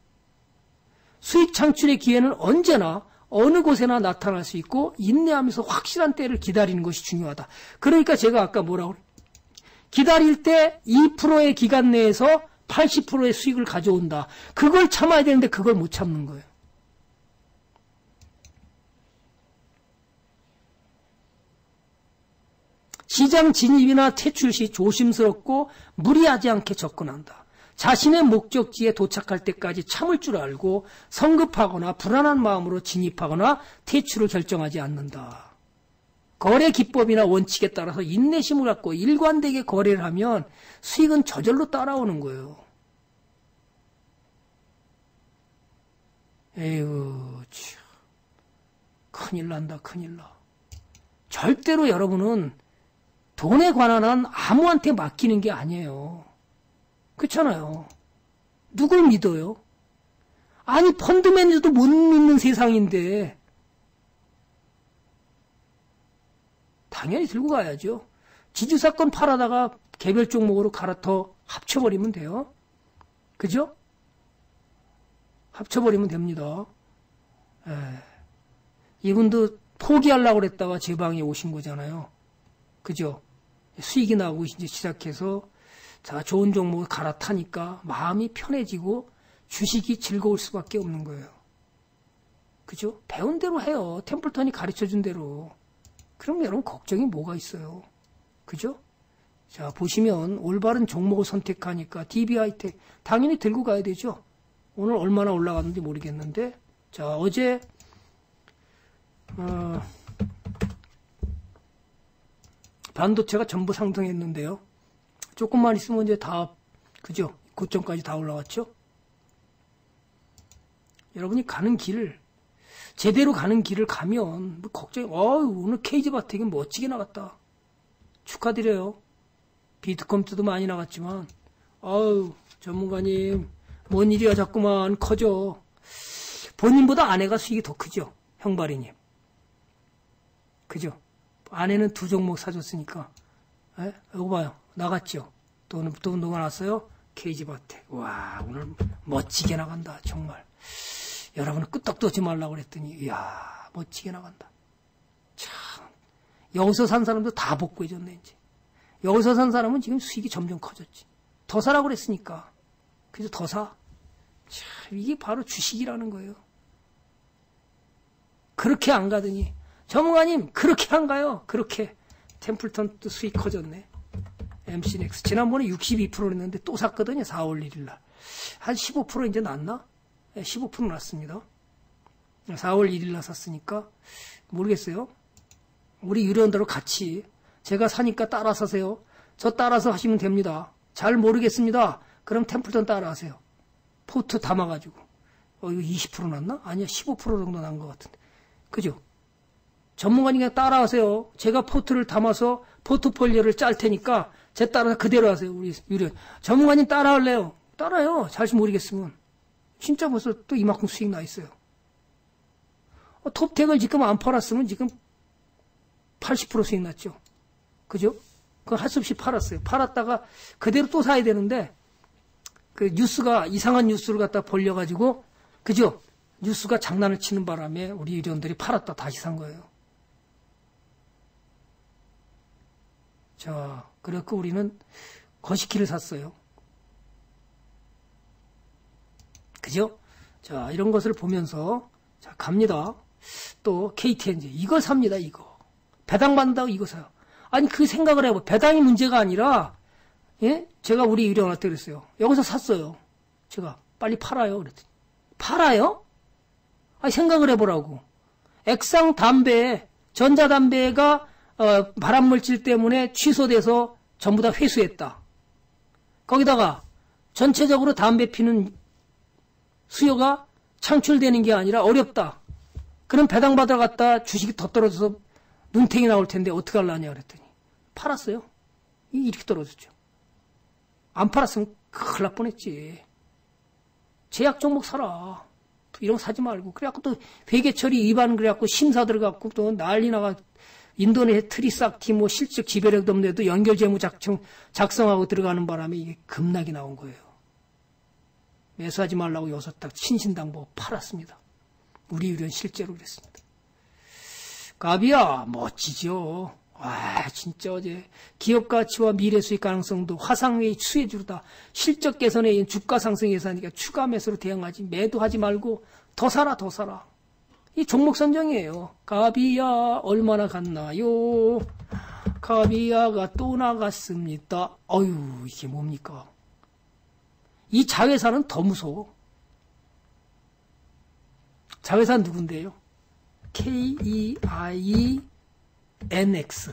수익 창출의 기회는 언제나 어느 곳에나 나타날 수 있고 인내하면서 확실한 때를 기다리는 것이 중요하다. 그러니까 제가 아까 뭐라고 그래요? 기다릴 때 이 퍼센트의 기간 내에서 팔십 퍼센트의 수익을 가져온다. 그걸 참아야 되는데 그걸 못 참는 거예요. 시장 진입이나 퇴출 시 조심스럽고 무리하지 않게 접근한다. 자신의 목적지에 도착할 때까지 참을 줄 알고 성급하거나 불안한 마음으로 진입하거나 퇴출을 결정하지 않는다. 거래 기법이나 원칙에 따라서 인내심을 갖고 일관되게 거래를 하면 수익은 저절로 따라오는 거예요. 에휴, 참. 큰일 난다, 큰일 나. 절대로 여러분은 돈에 관한 한 아무한테 맡기는 게 아니에요. 그렇잖아요. 누굴 믿어요? 아니 펀드 매니저도 못 믿는 세상인데 당연히 들고 가야죠. 지주사건 팔아다가 개별 종목으로 갈아터 합쳐버리면 돼요. 그죠? 합쳐버리면 됩니다. 에. 이분도 포기하려고 그랬다가 제 방에 오신 거잖아요. 그죠? 수익이 나고 이제 시작해서 자, 좋은 종목을 갈아타니까 마음이 편해지고 주식이 즐거울 수밖에 없는 거예요. 그죠? 배운 대로 해요. 템플턴이 가르쳐준 대로. 그럼 여러분 걱정이 뭐가 있어요? 그죠? 자, 보시면 올바른 종목을 선택하니까 디비하이텍 당연히 들고 가야 되죠. 오늘 얼마나 올라갔는지 모르겠는데 자, 어제 어, 반도체가 전부 상승했는데요. 조금만 있으면 이제 다, 그죠? 고점까지 다 올라왔죠? 여러분이 가는 길, 제대로 가는 길을 가면 뭐 걱정. 어우 오늘 케이지바텍이 멋지게 나갔다. 축하드려요. 비트컴퓨터도 많이 나갔지만 어우 전문가님 뭔 일이야 자꾸만 커져. 본인보다 아내가 수익이 더 크죠. 형발이님. 그죠? 아내는 두 종목 사줬으니까. 에? 이거 봐요. 나갔죠. 또, 또 운동가 났어요. 케이지바텍. 와 오늘 멋지게 나간다. 정말. 여러분은 끄떡도 하지 말라고 그랬더니 이야 멋지게 나간다. 참 여기서 산 사람도 다 복구해줬네 이제. 여기서 산 사람은 지금 수익이 점점 커졌지. 더 사라고 그랬으니까. 그래서 더 사. 참 이게 바로 주식이라는 거예요. 그렇게 안 가더니 전문가님 그렇게 안 가요. 그렇게 템플턴도 수익 커졌네. 엠씨넥스 지난번에 육십이 퍼센트였는데 또 샀거든요. 사월 일일 날. 한 십오 퍼센트 이제 났나? 네, 십오 퍼센트 났습니다. 사월 일일 날 샀으니까 모르겠어요. 우리 유료원대로 같이 제가 사니까 따라 사세요. 저 따라서 하시면 됩니다. 잘 모르겠습니다. 그럼 템플턴 따라 하세요. 포트 담아가지고. 어, 이거 이십 퍼센트 났나? 아니야, 십오 퍼센트 정도 난 것 같은데. 그죠? 전문가님 따라하세요. 제가 포트를 담아서 포트폴리오를 짤 테니까 제 따라서 그대로 하세요. 우리 유료. 전문가님 따라할래요? 따라요. 잘 모르겠으면. 진짜 벌써 또 이만큼 수익 나 있어요. 어, 톱텍을 지금 안 팔았으면 지금 팔십 퍼센트 수익 났죠. 그죠? 그거 할 수 없이 팔았어요. 팔았다가 그대로 또 사야 되는데 그 뉴스가 이상한 뉴스를 갖다 벌려가지고 그죠? 뉴스가 장난을 치는 바람에 우리 유료원들이 팔았다 다시 산 거예요. 자, 그래갖고 우리는 거시기를 샀어요. 그죠? 자, 이런 것을 보면서 자, 갑니다. 또 케이티엔지 이걸 삽니다. 이거. 배당받는다고 이거 사요. 아니 그 생각을 해봐. 배당이 문제가 아니라 예? 제가 우리 유료원한테 그랬어요. 여기서 샀어요. 제가 빨리 팔아요. 그랬더니 팔아요? 아니 생각을 해보라고. 액상 담배, 전자담배가 어, 발암물질 때문에 취소돼서 전부 다 회수했다. 거기다가 전체적으로 담배 피는 수요가 창출되는 게 아니라 어렵다. 그럼 배당받으러 갔다 주식이 더 떨어져서 눈탱이 나올 텐데 어떻게 하려냐 그랬더니 팔았어요. 이렇게 떨어졌죠. 안 팔았으면 큰일 날 뻔했지. 제약 종목 사라. 이런 거 사지 말고. 그래갖고 또 회계처리 위반 그래갖고 심사 들어갖고 또 난리 나가. 인도네시아 트리삭티 뭐 실적 지배력도 없는데도 연결재무 작성, 작성하고 들어가는 바람에 이게 급락이 나온 거예요. 매수하지 말라고 여섯 딱 신신당부 팔았습니다. 우리 유료는 실제로 그랬습니다. 가비야 멋지죠. 와 진짜 어제 기업 가치와 미래 수익 가능성도 화상회의 추세주로다. 실적 개선에 주가 상승 예산이니까 추가 매수로 대응하지. 매도하지 말고 더 사라 더 사라. 이 종목 선정이에요. 가비야 얼마나 갔나요? 가비야가 또 나갔습니다. 어휴 이게 뭡니까? 이 자회사는 더 무서워. 자회사는 누군데요? 케이 이 아이 엔 엑스.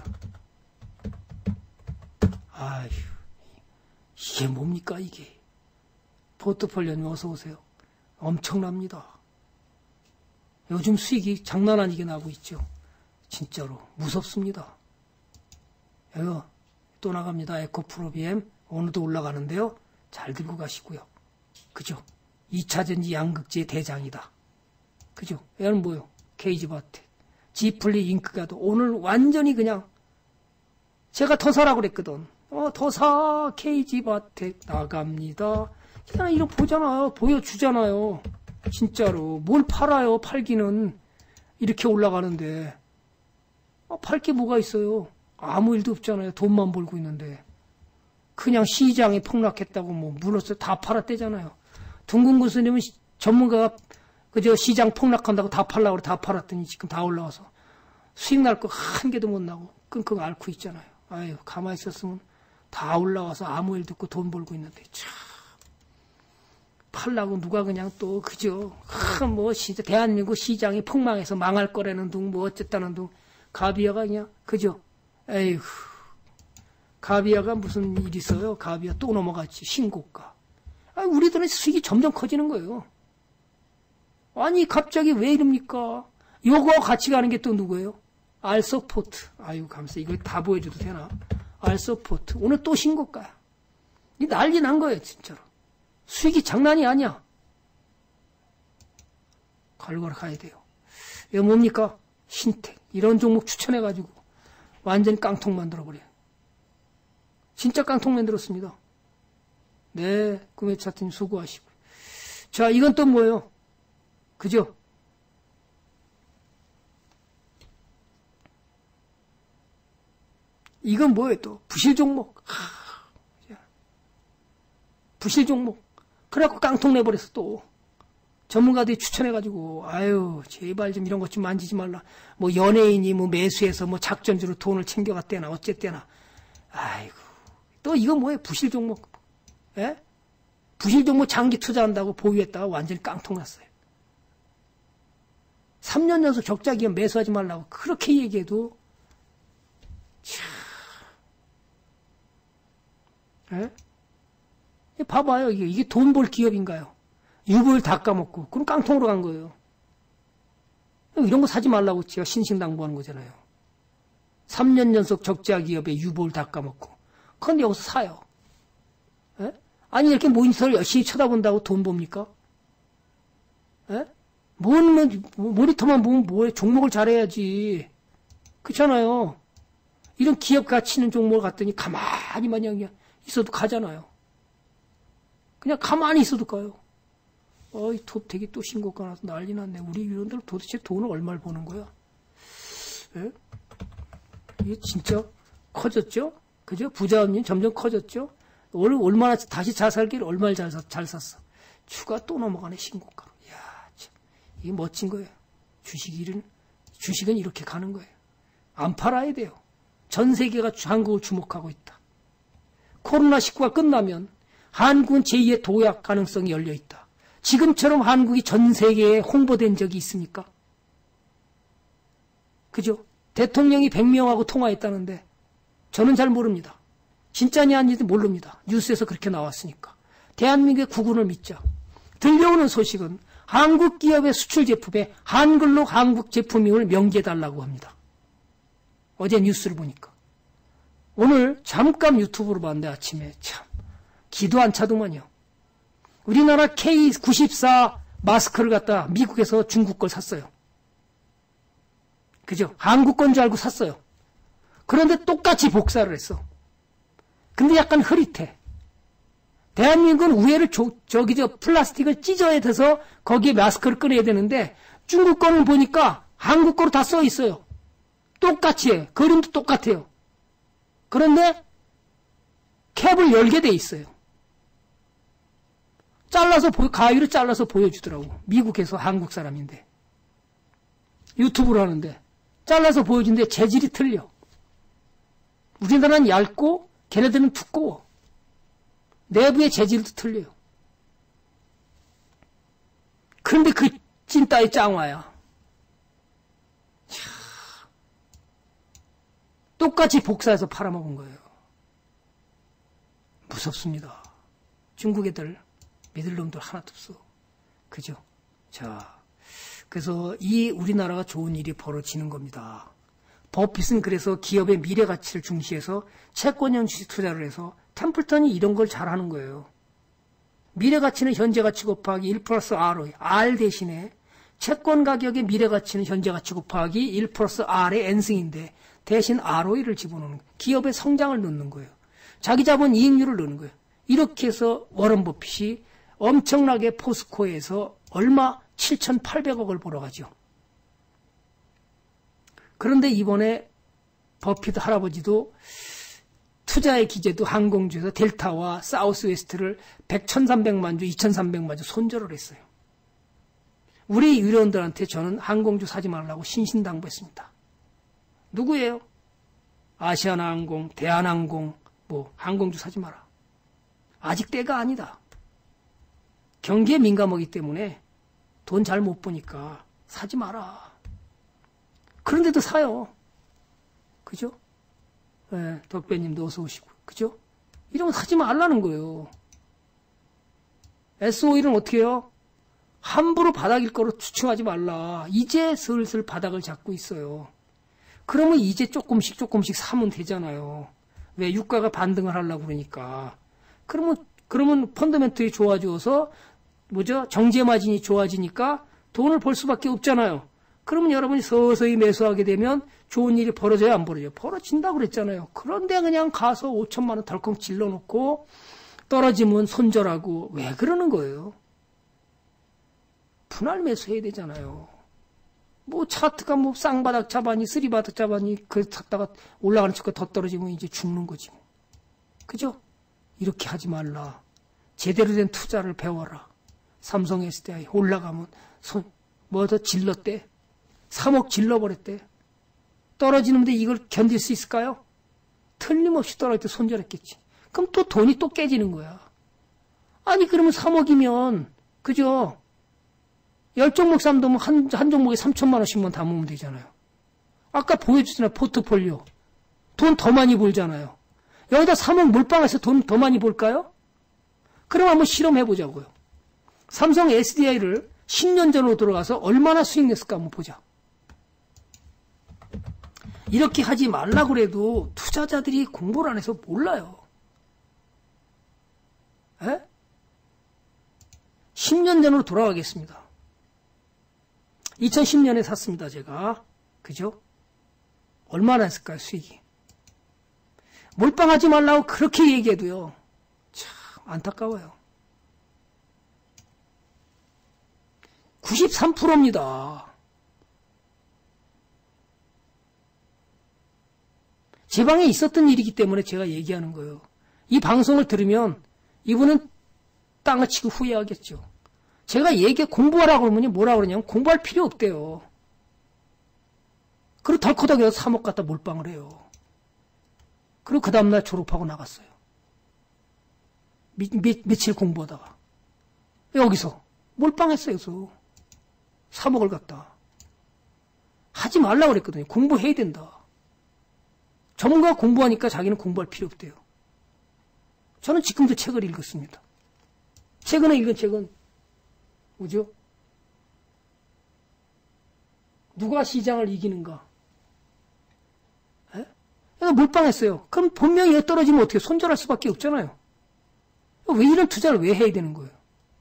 아휴, 이게 뭡니까, 이게? 포트폴리오님 어서 오세요. 엄청납니다. 요즘 수익이 장난 아니게 나고 있죠. 진짜로. 무섭습니다. 여기 또 나갑니다. 에코프로비엠. 오늘도 올라가는데요. 잘 들고 가시고요. 그죠? 이 차 전지 양극재의 대장이다. 그죠? 얘는 뭐요? 케이지바텍. 지플리 잉크가도 오늘 완전히 그냥 제가 더 사라고 그랬거든. 어, 더 사. 케이지바텍 나갑니다. 그냥 이거 보잖아요. 보여주잖아요. 진짜로. 뭘 팔아요. 팔기는. 이렇게 올라가는데. 어, 팔 게 뭐가 있어요. 아무 일도 없잖아요. 돈만 벌고 있는데. 그냥 시장이 폭락했다고 뭐 물었어. 다 팔았대잖아요. 둥근 교수님은 전문가가 그저 시장 폭락한다고 다 팔라고 그래. 다 팔았더니 지금 다 올라와서 수익 날 거 한 개도 못 나고 끙끙 앓고 있잖아요. 아유, 가만히 있었으면 다 올라와서 아무 일도 없고 돈 벌고 있는데 참 팔라고 누가 그냥 또 그저 큰 뭐 진짜 대한민국 시장이 폭망해서 망할 거라는 둥 뭐 어쨌다는 둥 가비아가 그냥 그죠. 에휴, 가비아가 무슨 일 있어요? 가비아 또 넘어갔지 신고가. 아, 우리들은 수익이 점점 커지는 거예요. 아니 갑자기 왜 이럽니까? 요거와 같이 가는 게 또 누구예요? 알서포트. 아유 감사. 이거 다 보여줘도 되나? 알서포트. 오늘 또 신고가야. 이 난리 난 거예요 진짜로. 수익이 장난이 아니야. 갈고루 가야 돼요. 이거 뭡니까? 신택. 이런 종목 추천해가지고 완전 깡통 만들어버려요. 진짜 깡통 만들었습니다. 네, 구매 차트님 수고하시고. 자, 이건 또 뭐예요? 그죠? 이건 뭐예요 또? 부실 종목. 하, 부실 종목. 그래갖고 깡통 내버렸어 또. 전문가들이 추천해가지고 아유 제발 좀 이런 것 좀 만지지 말라. 뭐 연예인이 뭐 매수해서 뭐 작전주로 돈을 챙겨갔대나 어쨌대나. 아이고 또 이건 뭐예요? 부실 종목. 예? 부실 종목 장기 투자한다고 보유했다가 완전히 깡통 났어요. 삼 년 연속 적자 기업 매수하지 말라고 그렇게 얘기해도 참. 예? 봐봐요 이게 이게 돈 벌 기업인가요? 유보율 다 까먹고 그럼 깡통으로 간 거예요. 이런 거 사지 말라고 제가 신신당부하는 거잖아요. 삼 년 연속 적자 기업에 유보율 다 까먹고 그런데 여기서 사요. 에? 아니 이렇게 모니터를 열심히 쳐다본다고 돈 봅니까? 에? 뭔, 뭐, 모니터만 보면 뭐해? 종목을 잘해야지. 그렇잖아요. 이런 기업 가치 있는 종목을 갔더니 가만히만 그냥 있어도 가잖아요. 그냥 가만히 있어도 가요. 어이, 톱택이 또 신고가 나서 난리 났네. 우리 위원들 도대체 돈을 얼마를 버는 거야? 예? 이게 진짜 커졌죠? 그죠? 부자원님 점점 커졌죠? 올, 얼마나, 다시 자살기를 얼마를 잘, 잘 샀어. 추가 또 넘어가네, 신고가로. 이야, 참. 이게 멋진 거예요. 주식일은, 주식은 이렇게 가는 거예요. 안 팔아야 돼요. 전 세계가 한국을 주목하고 있다. 코로나십구가 끝나면 한국은 제이의 도약 가능성이 열려 있다. 지금처럼 한국이 전 세계에 홍보된 적이 있습니까? 그죠? 대통령이 백 명하고 통화했다는데 저는 잘 모릅니다. 진짜니 아닌지 모릅니다. 뉴스에서 그렇게 나왔으니까. 대한민국의 국운을 믿자. 들려오는 소식은 한국 기업의 수출 제품에 한글로 한국 제품임을 명기해달라고 합니다. 어제 뉴스를 보니까. 오늘 잠깐 유튜브로 봤는데 아침에 참 기도 안 차더만요. 우리나라 케이 구십사 마스크를 갖다 미국에서 중국 걸 샀어요. 그죠? 한국 건 줄 알고 샀어요. 그런데 똑같이 복사를 했어. 근데 약간 흐릿해. 대한민국은 우회를 조, 저기 저 플라스틱을 찢어야 돼서 거기에 마스크를 꺼내야 되는데 중국 거는 보니까 한국 거로 다 써 있어요. 똑같이 해. 그림도 똑같아요. 그런데 캡을 열게 돼 있어요. 잘라서 보, 가위로 잘라서 보여주더라고. 미국에서 한국 사람인데. 유튜브를 하는데. 잘라서 보여주는데 재질이 틀려. 우리나라는 얇고 걔네들은 두꺼워. 내부의 재질도 틀려요. 그런데 그 찐따의 짱화야. 차. 똑같이 복사해서 팔아먹은 거예요. 무섭습니다. 중국 애들 믿을 놈들 하나도 없어. 그죠? 자, 그래서 이 우리나라가 좋은 일이 벌어지는 겁니다. 버핏은 그래서 기업의 미래 가치를 중시해서 채권형 주식 투자를 해서 템플턴이 이런 걸 잘하는 거예요. 미래 가치는 현재 가치 곱하기 일 플러스 R의 R 대신에 채권 가격의 미래 가치는 현재 가치 곱하기 일 플러스 R의 N승인데 대신 알오이를 집어넣는 거예요. 기업의 성장을 넣는 거예요. 자기 자본 이익률을 넣는 거예요. 이렇게 해서 워런 버핏이 엄청나게 포스코에서 얼마 칠천팔백억을 벌어가죠. 그런데 이번에 버핏 할아버지도 투자의 기재도 항공주에서 델타와 사우스웨스트를 백, 천삼백만 주, 이천삼백만 주 손절을 했어요. 우리 유료원들한테 저는 항공주 사지 말라고 신신당부했습니다. 누구예요? 아시아나항공, 대한항공, 뭐 항공주 사지 마라. 아직 때가 아니다. 경기에 민감하기 때문에 돈 잘 못 보니까 사지 마라. 그런데도 사요. 그죠? 네, 덕배님도 어서 오시고. 그죠? 이런 거 사지 말라는 거예요. 에스오일은 어떻게 해요? 함부로 바닥일 거로 추측하지 말라. 이제 슬슬 바닥을 잡고 있어요. 그러면 이제 조금씩 조금씩 사면 되잖아요. 왜? 유가가 반등을 하려고 그러니까. 그러면, 그러면 펀더멘트이 좋아져서, 뭐죠? 정제 마진이 좋아지니까 돈을 벌 수밖에 없잖아요. 그러면 여러분이 서서히 매수하게 되면 좋은 일이 벌어져야 안 벌어져요? 벌어진다고 그랬잖아요. 그런데 그냥 가서 오천만 원 덜컹 질러놓고 떨어지면 손절하고 왜 그러는 거예요? 분할 매수해야 되잖아요. 뭐 차트가 뭐 쌍바닥 잡아니 쓰리바닥 잡아니 그 탔다가 올라가는 척가 더 떨어지면 이제 죽는 거지. 그죠? 이렇게 하지 말라. 제대로 된 투자를 배워라. 삼성 에스디아이 올라가면 손 뭐 더 질렀대. 삼억 질러버렸대. 떨어지는데 이걸 견딜 수 있을까요? 틀림없이 떨어질 때 손절했겠지. 그럼 또 돈이 또 깨지는 거야. 아니 그러면 삼억이면 그죠? 열 종목 삼두면 한, 한 종목에 삼천만 원씩만 담으면 되잖아요. 아까 보여주잖아요. 포트폴리오. 돈 더 많이 벌잖아요. 여기다 삼억 몰빵해서 돈 더 많이 벌까요? 그럼 한번 실험해보자고요. 삼성 에스디아이를 십 년 전으로 들어가서 얼마나 수익 냈을까 한번 보자. 이렇게 하지 말라고 그래도 투자자들이 공부를 안 해서 몰라요. 에? 십 년 전으로 돌아가겠습니다. 이천십 년에 샀습니다, 제가. 그죠? 얼마나 했을까요, 수익이? 몰빵하지 말라고 그렇게 얘기해도요. 참, 안타까워요. 구십삼 퍼센트입니다. 제 방에 있었던 일이기 때문에 제가 얘기하는 거예요. 이 방송을 들으면 이분은 땅을 치고 후회하겠죠. 제가 얘기, 공부하라고 그러면 뭐라 그러냐면 공부할 필요 없대요. 그리고 덜커덕해서 삼억 갖다 몰빵을 해요. 그리고 그 다음날 졸업하고 나갔어요. 미, 미, 며칠 공부하다가. 여기서 몰빵했어요. 여기서. 삼억을 갖다. 하지 말라고 그랬거든요. 공부해야 된다. 전문가가 공부하니까 자기는 공부할 필요 없대요. 저는 지금도 책을 읽었습니다. 최근에 읽은 책은 뭐죠? 누가 시장을 이기는가? 에? 몰빵했어요. 그럼 분명히 떨어지면 어떻게 손절할 수밖에 없잖아요. 왜 이런 투자를 왜 해야 되는 거예요?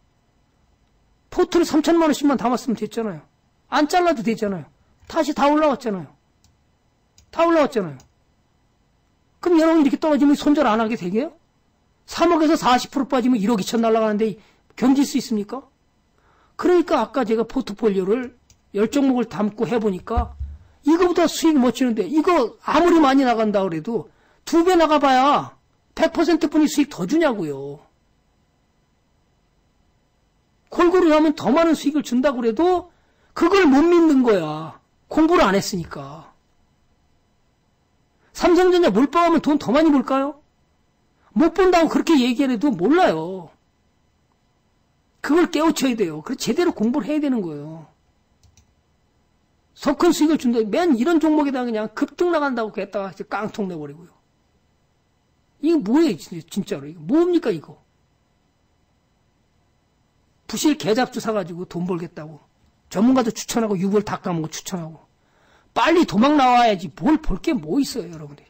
포트를 삼천만 원씩만 담았으면 됐잖아요. 안 잘라도 되잖아요. 다시 다 올라왔잖아요. 다 올라왔잖아요. 그럼 여러분 이렇게 떨어지면 손절 안 하게 되게요? 삼억에서 사십 퍼센트 빠지면 일억 이천 날아가는데 견딜 수 있습니까? 그러니까 아까 제가 포트폴리오를 열 종목을 담고 해보니까 이거보다 수익 멋지는데 이거 아무리 많이 나간다 그래도 두 배 나가봐야 백 퍼센트 뿐이 수익 더 주냐고요. 골고루 하면 더 많은 수익을 준다고 그래도 그걸 못 믿는 거야. 공부를 안 했으니까. 삼성전자 몰빵하면 돈 더 많이 벌까요? 못 본다고 그렇게 얘기해도 몰라요. 그걸 깨우쳐야 돼요. 그래서 제대로 공부를 해야 되는 거예요. 더 큰 수익을 준다. 맨 이런 종목에다가 그냥 급등 나간다고 했다가 깡통 내버리고요. 이게 뭐예요, 진짜로. 이거 뭡니까, 이거? 부실 개잡주 사가지고 돈 벌겠다고. 전문가도 추천하고 유볼 다 까먹고 추천하고. 빨리 도망 나와야지. 뭘 볼 게 뭐 있어요, 여러분들.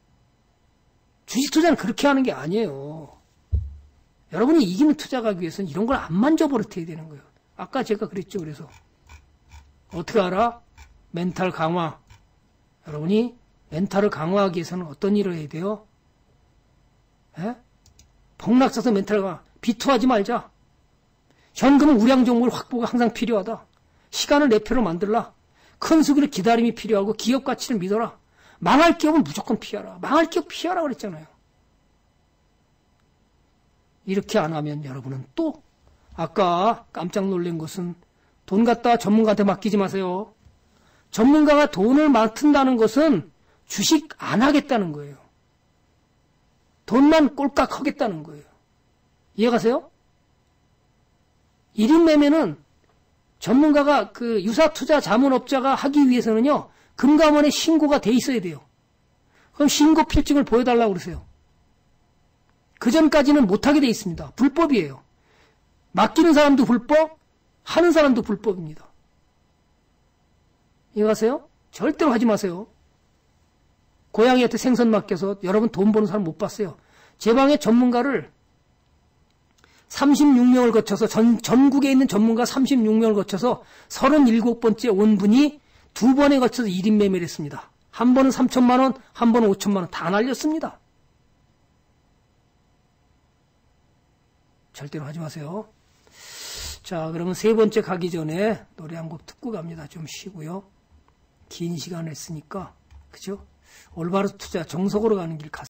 주식 투자는 그렇게 하는 게 아니에요. 여러분이 이기는 투자 가기 위해서는 이런 걸 안 만져버릇해야 되는 거예요. 아까 제가 그랬죠. 그래서 어떻게 알아? 멘탈 강화. 여러분이 멘탈을 강화하기 위해서는 어떤 일을 해야 돼요? 에? 폭락사서 멘탈 강화. 비투하지 말자. 현금은 우량 종목을 확보가 항상 필요하다. 시간을 내 표로 만들라. 큰 수기를 기다림이 필요하고 기업 가치를 믿어라. 망할 기업은 무조건 피하라. 망할 기업 피하라 그랬잖아요. 이렇게 안 하면 여러분은 또 아까 깜짝 놀란 것은 돈 갖다 전문가한테 맡기지 마세요. 전문가가 돈을 맡은다는 것은 주식 안 하겠다는 거예요. 돈만 꼴깍 하겠다는 거예요. 이해가세요? 일 인 매매는 전문가가 그 유사투자 자문업자가 하기 위해서는요. 금감원에 신고가 돼 있어야 돼요. 그럼 신고 필증을 보여달라고 그러세요. 그 전까지는 못하게 돼 있습니다. 불법이에요. 맡기는 사람도 불법, 하는 사람도 불법입니다. 이해가세요? 절대로 하지 마세요. 고양이한테 생선 맡겨서 여러분 돈 버는 사람 못 봤어요. 제 방에 전문가를 삼십육 명을 거쳐서 전, 전국에 있는 전문가 삼십육 명을 거쳐서 서른일곱 번째 온 분이 두 번에 거쳐서 일 인 매매를 했습니다. 한 번은 삼천만 원, 한 번은 오천만 원 다 날렸습니다. 절대로 하지 마세요. 자, 그러면 세 번째 가기 전에 노래 한 곡 듣고 갑니다. 좀 쉬고요. 긴 시간 했으니까, 그죠? 올바로 투자, 정석으로 가는 길 갔습니다.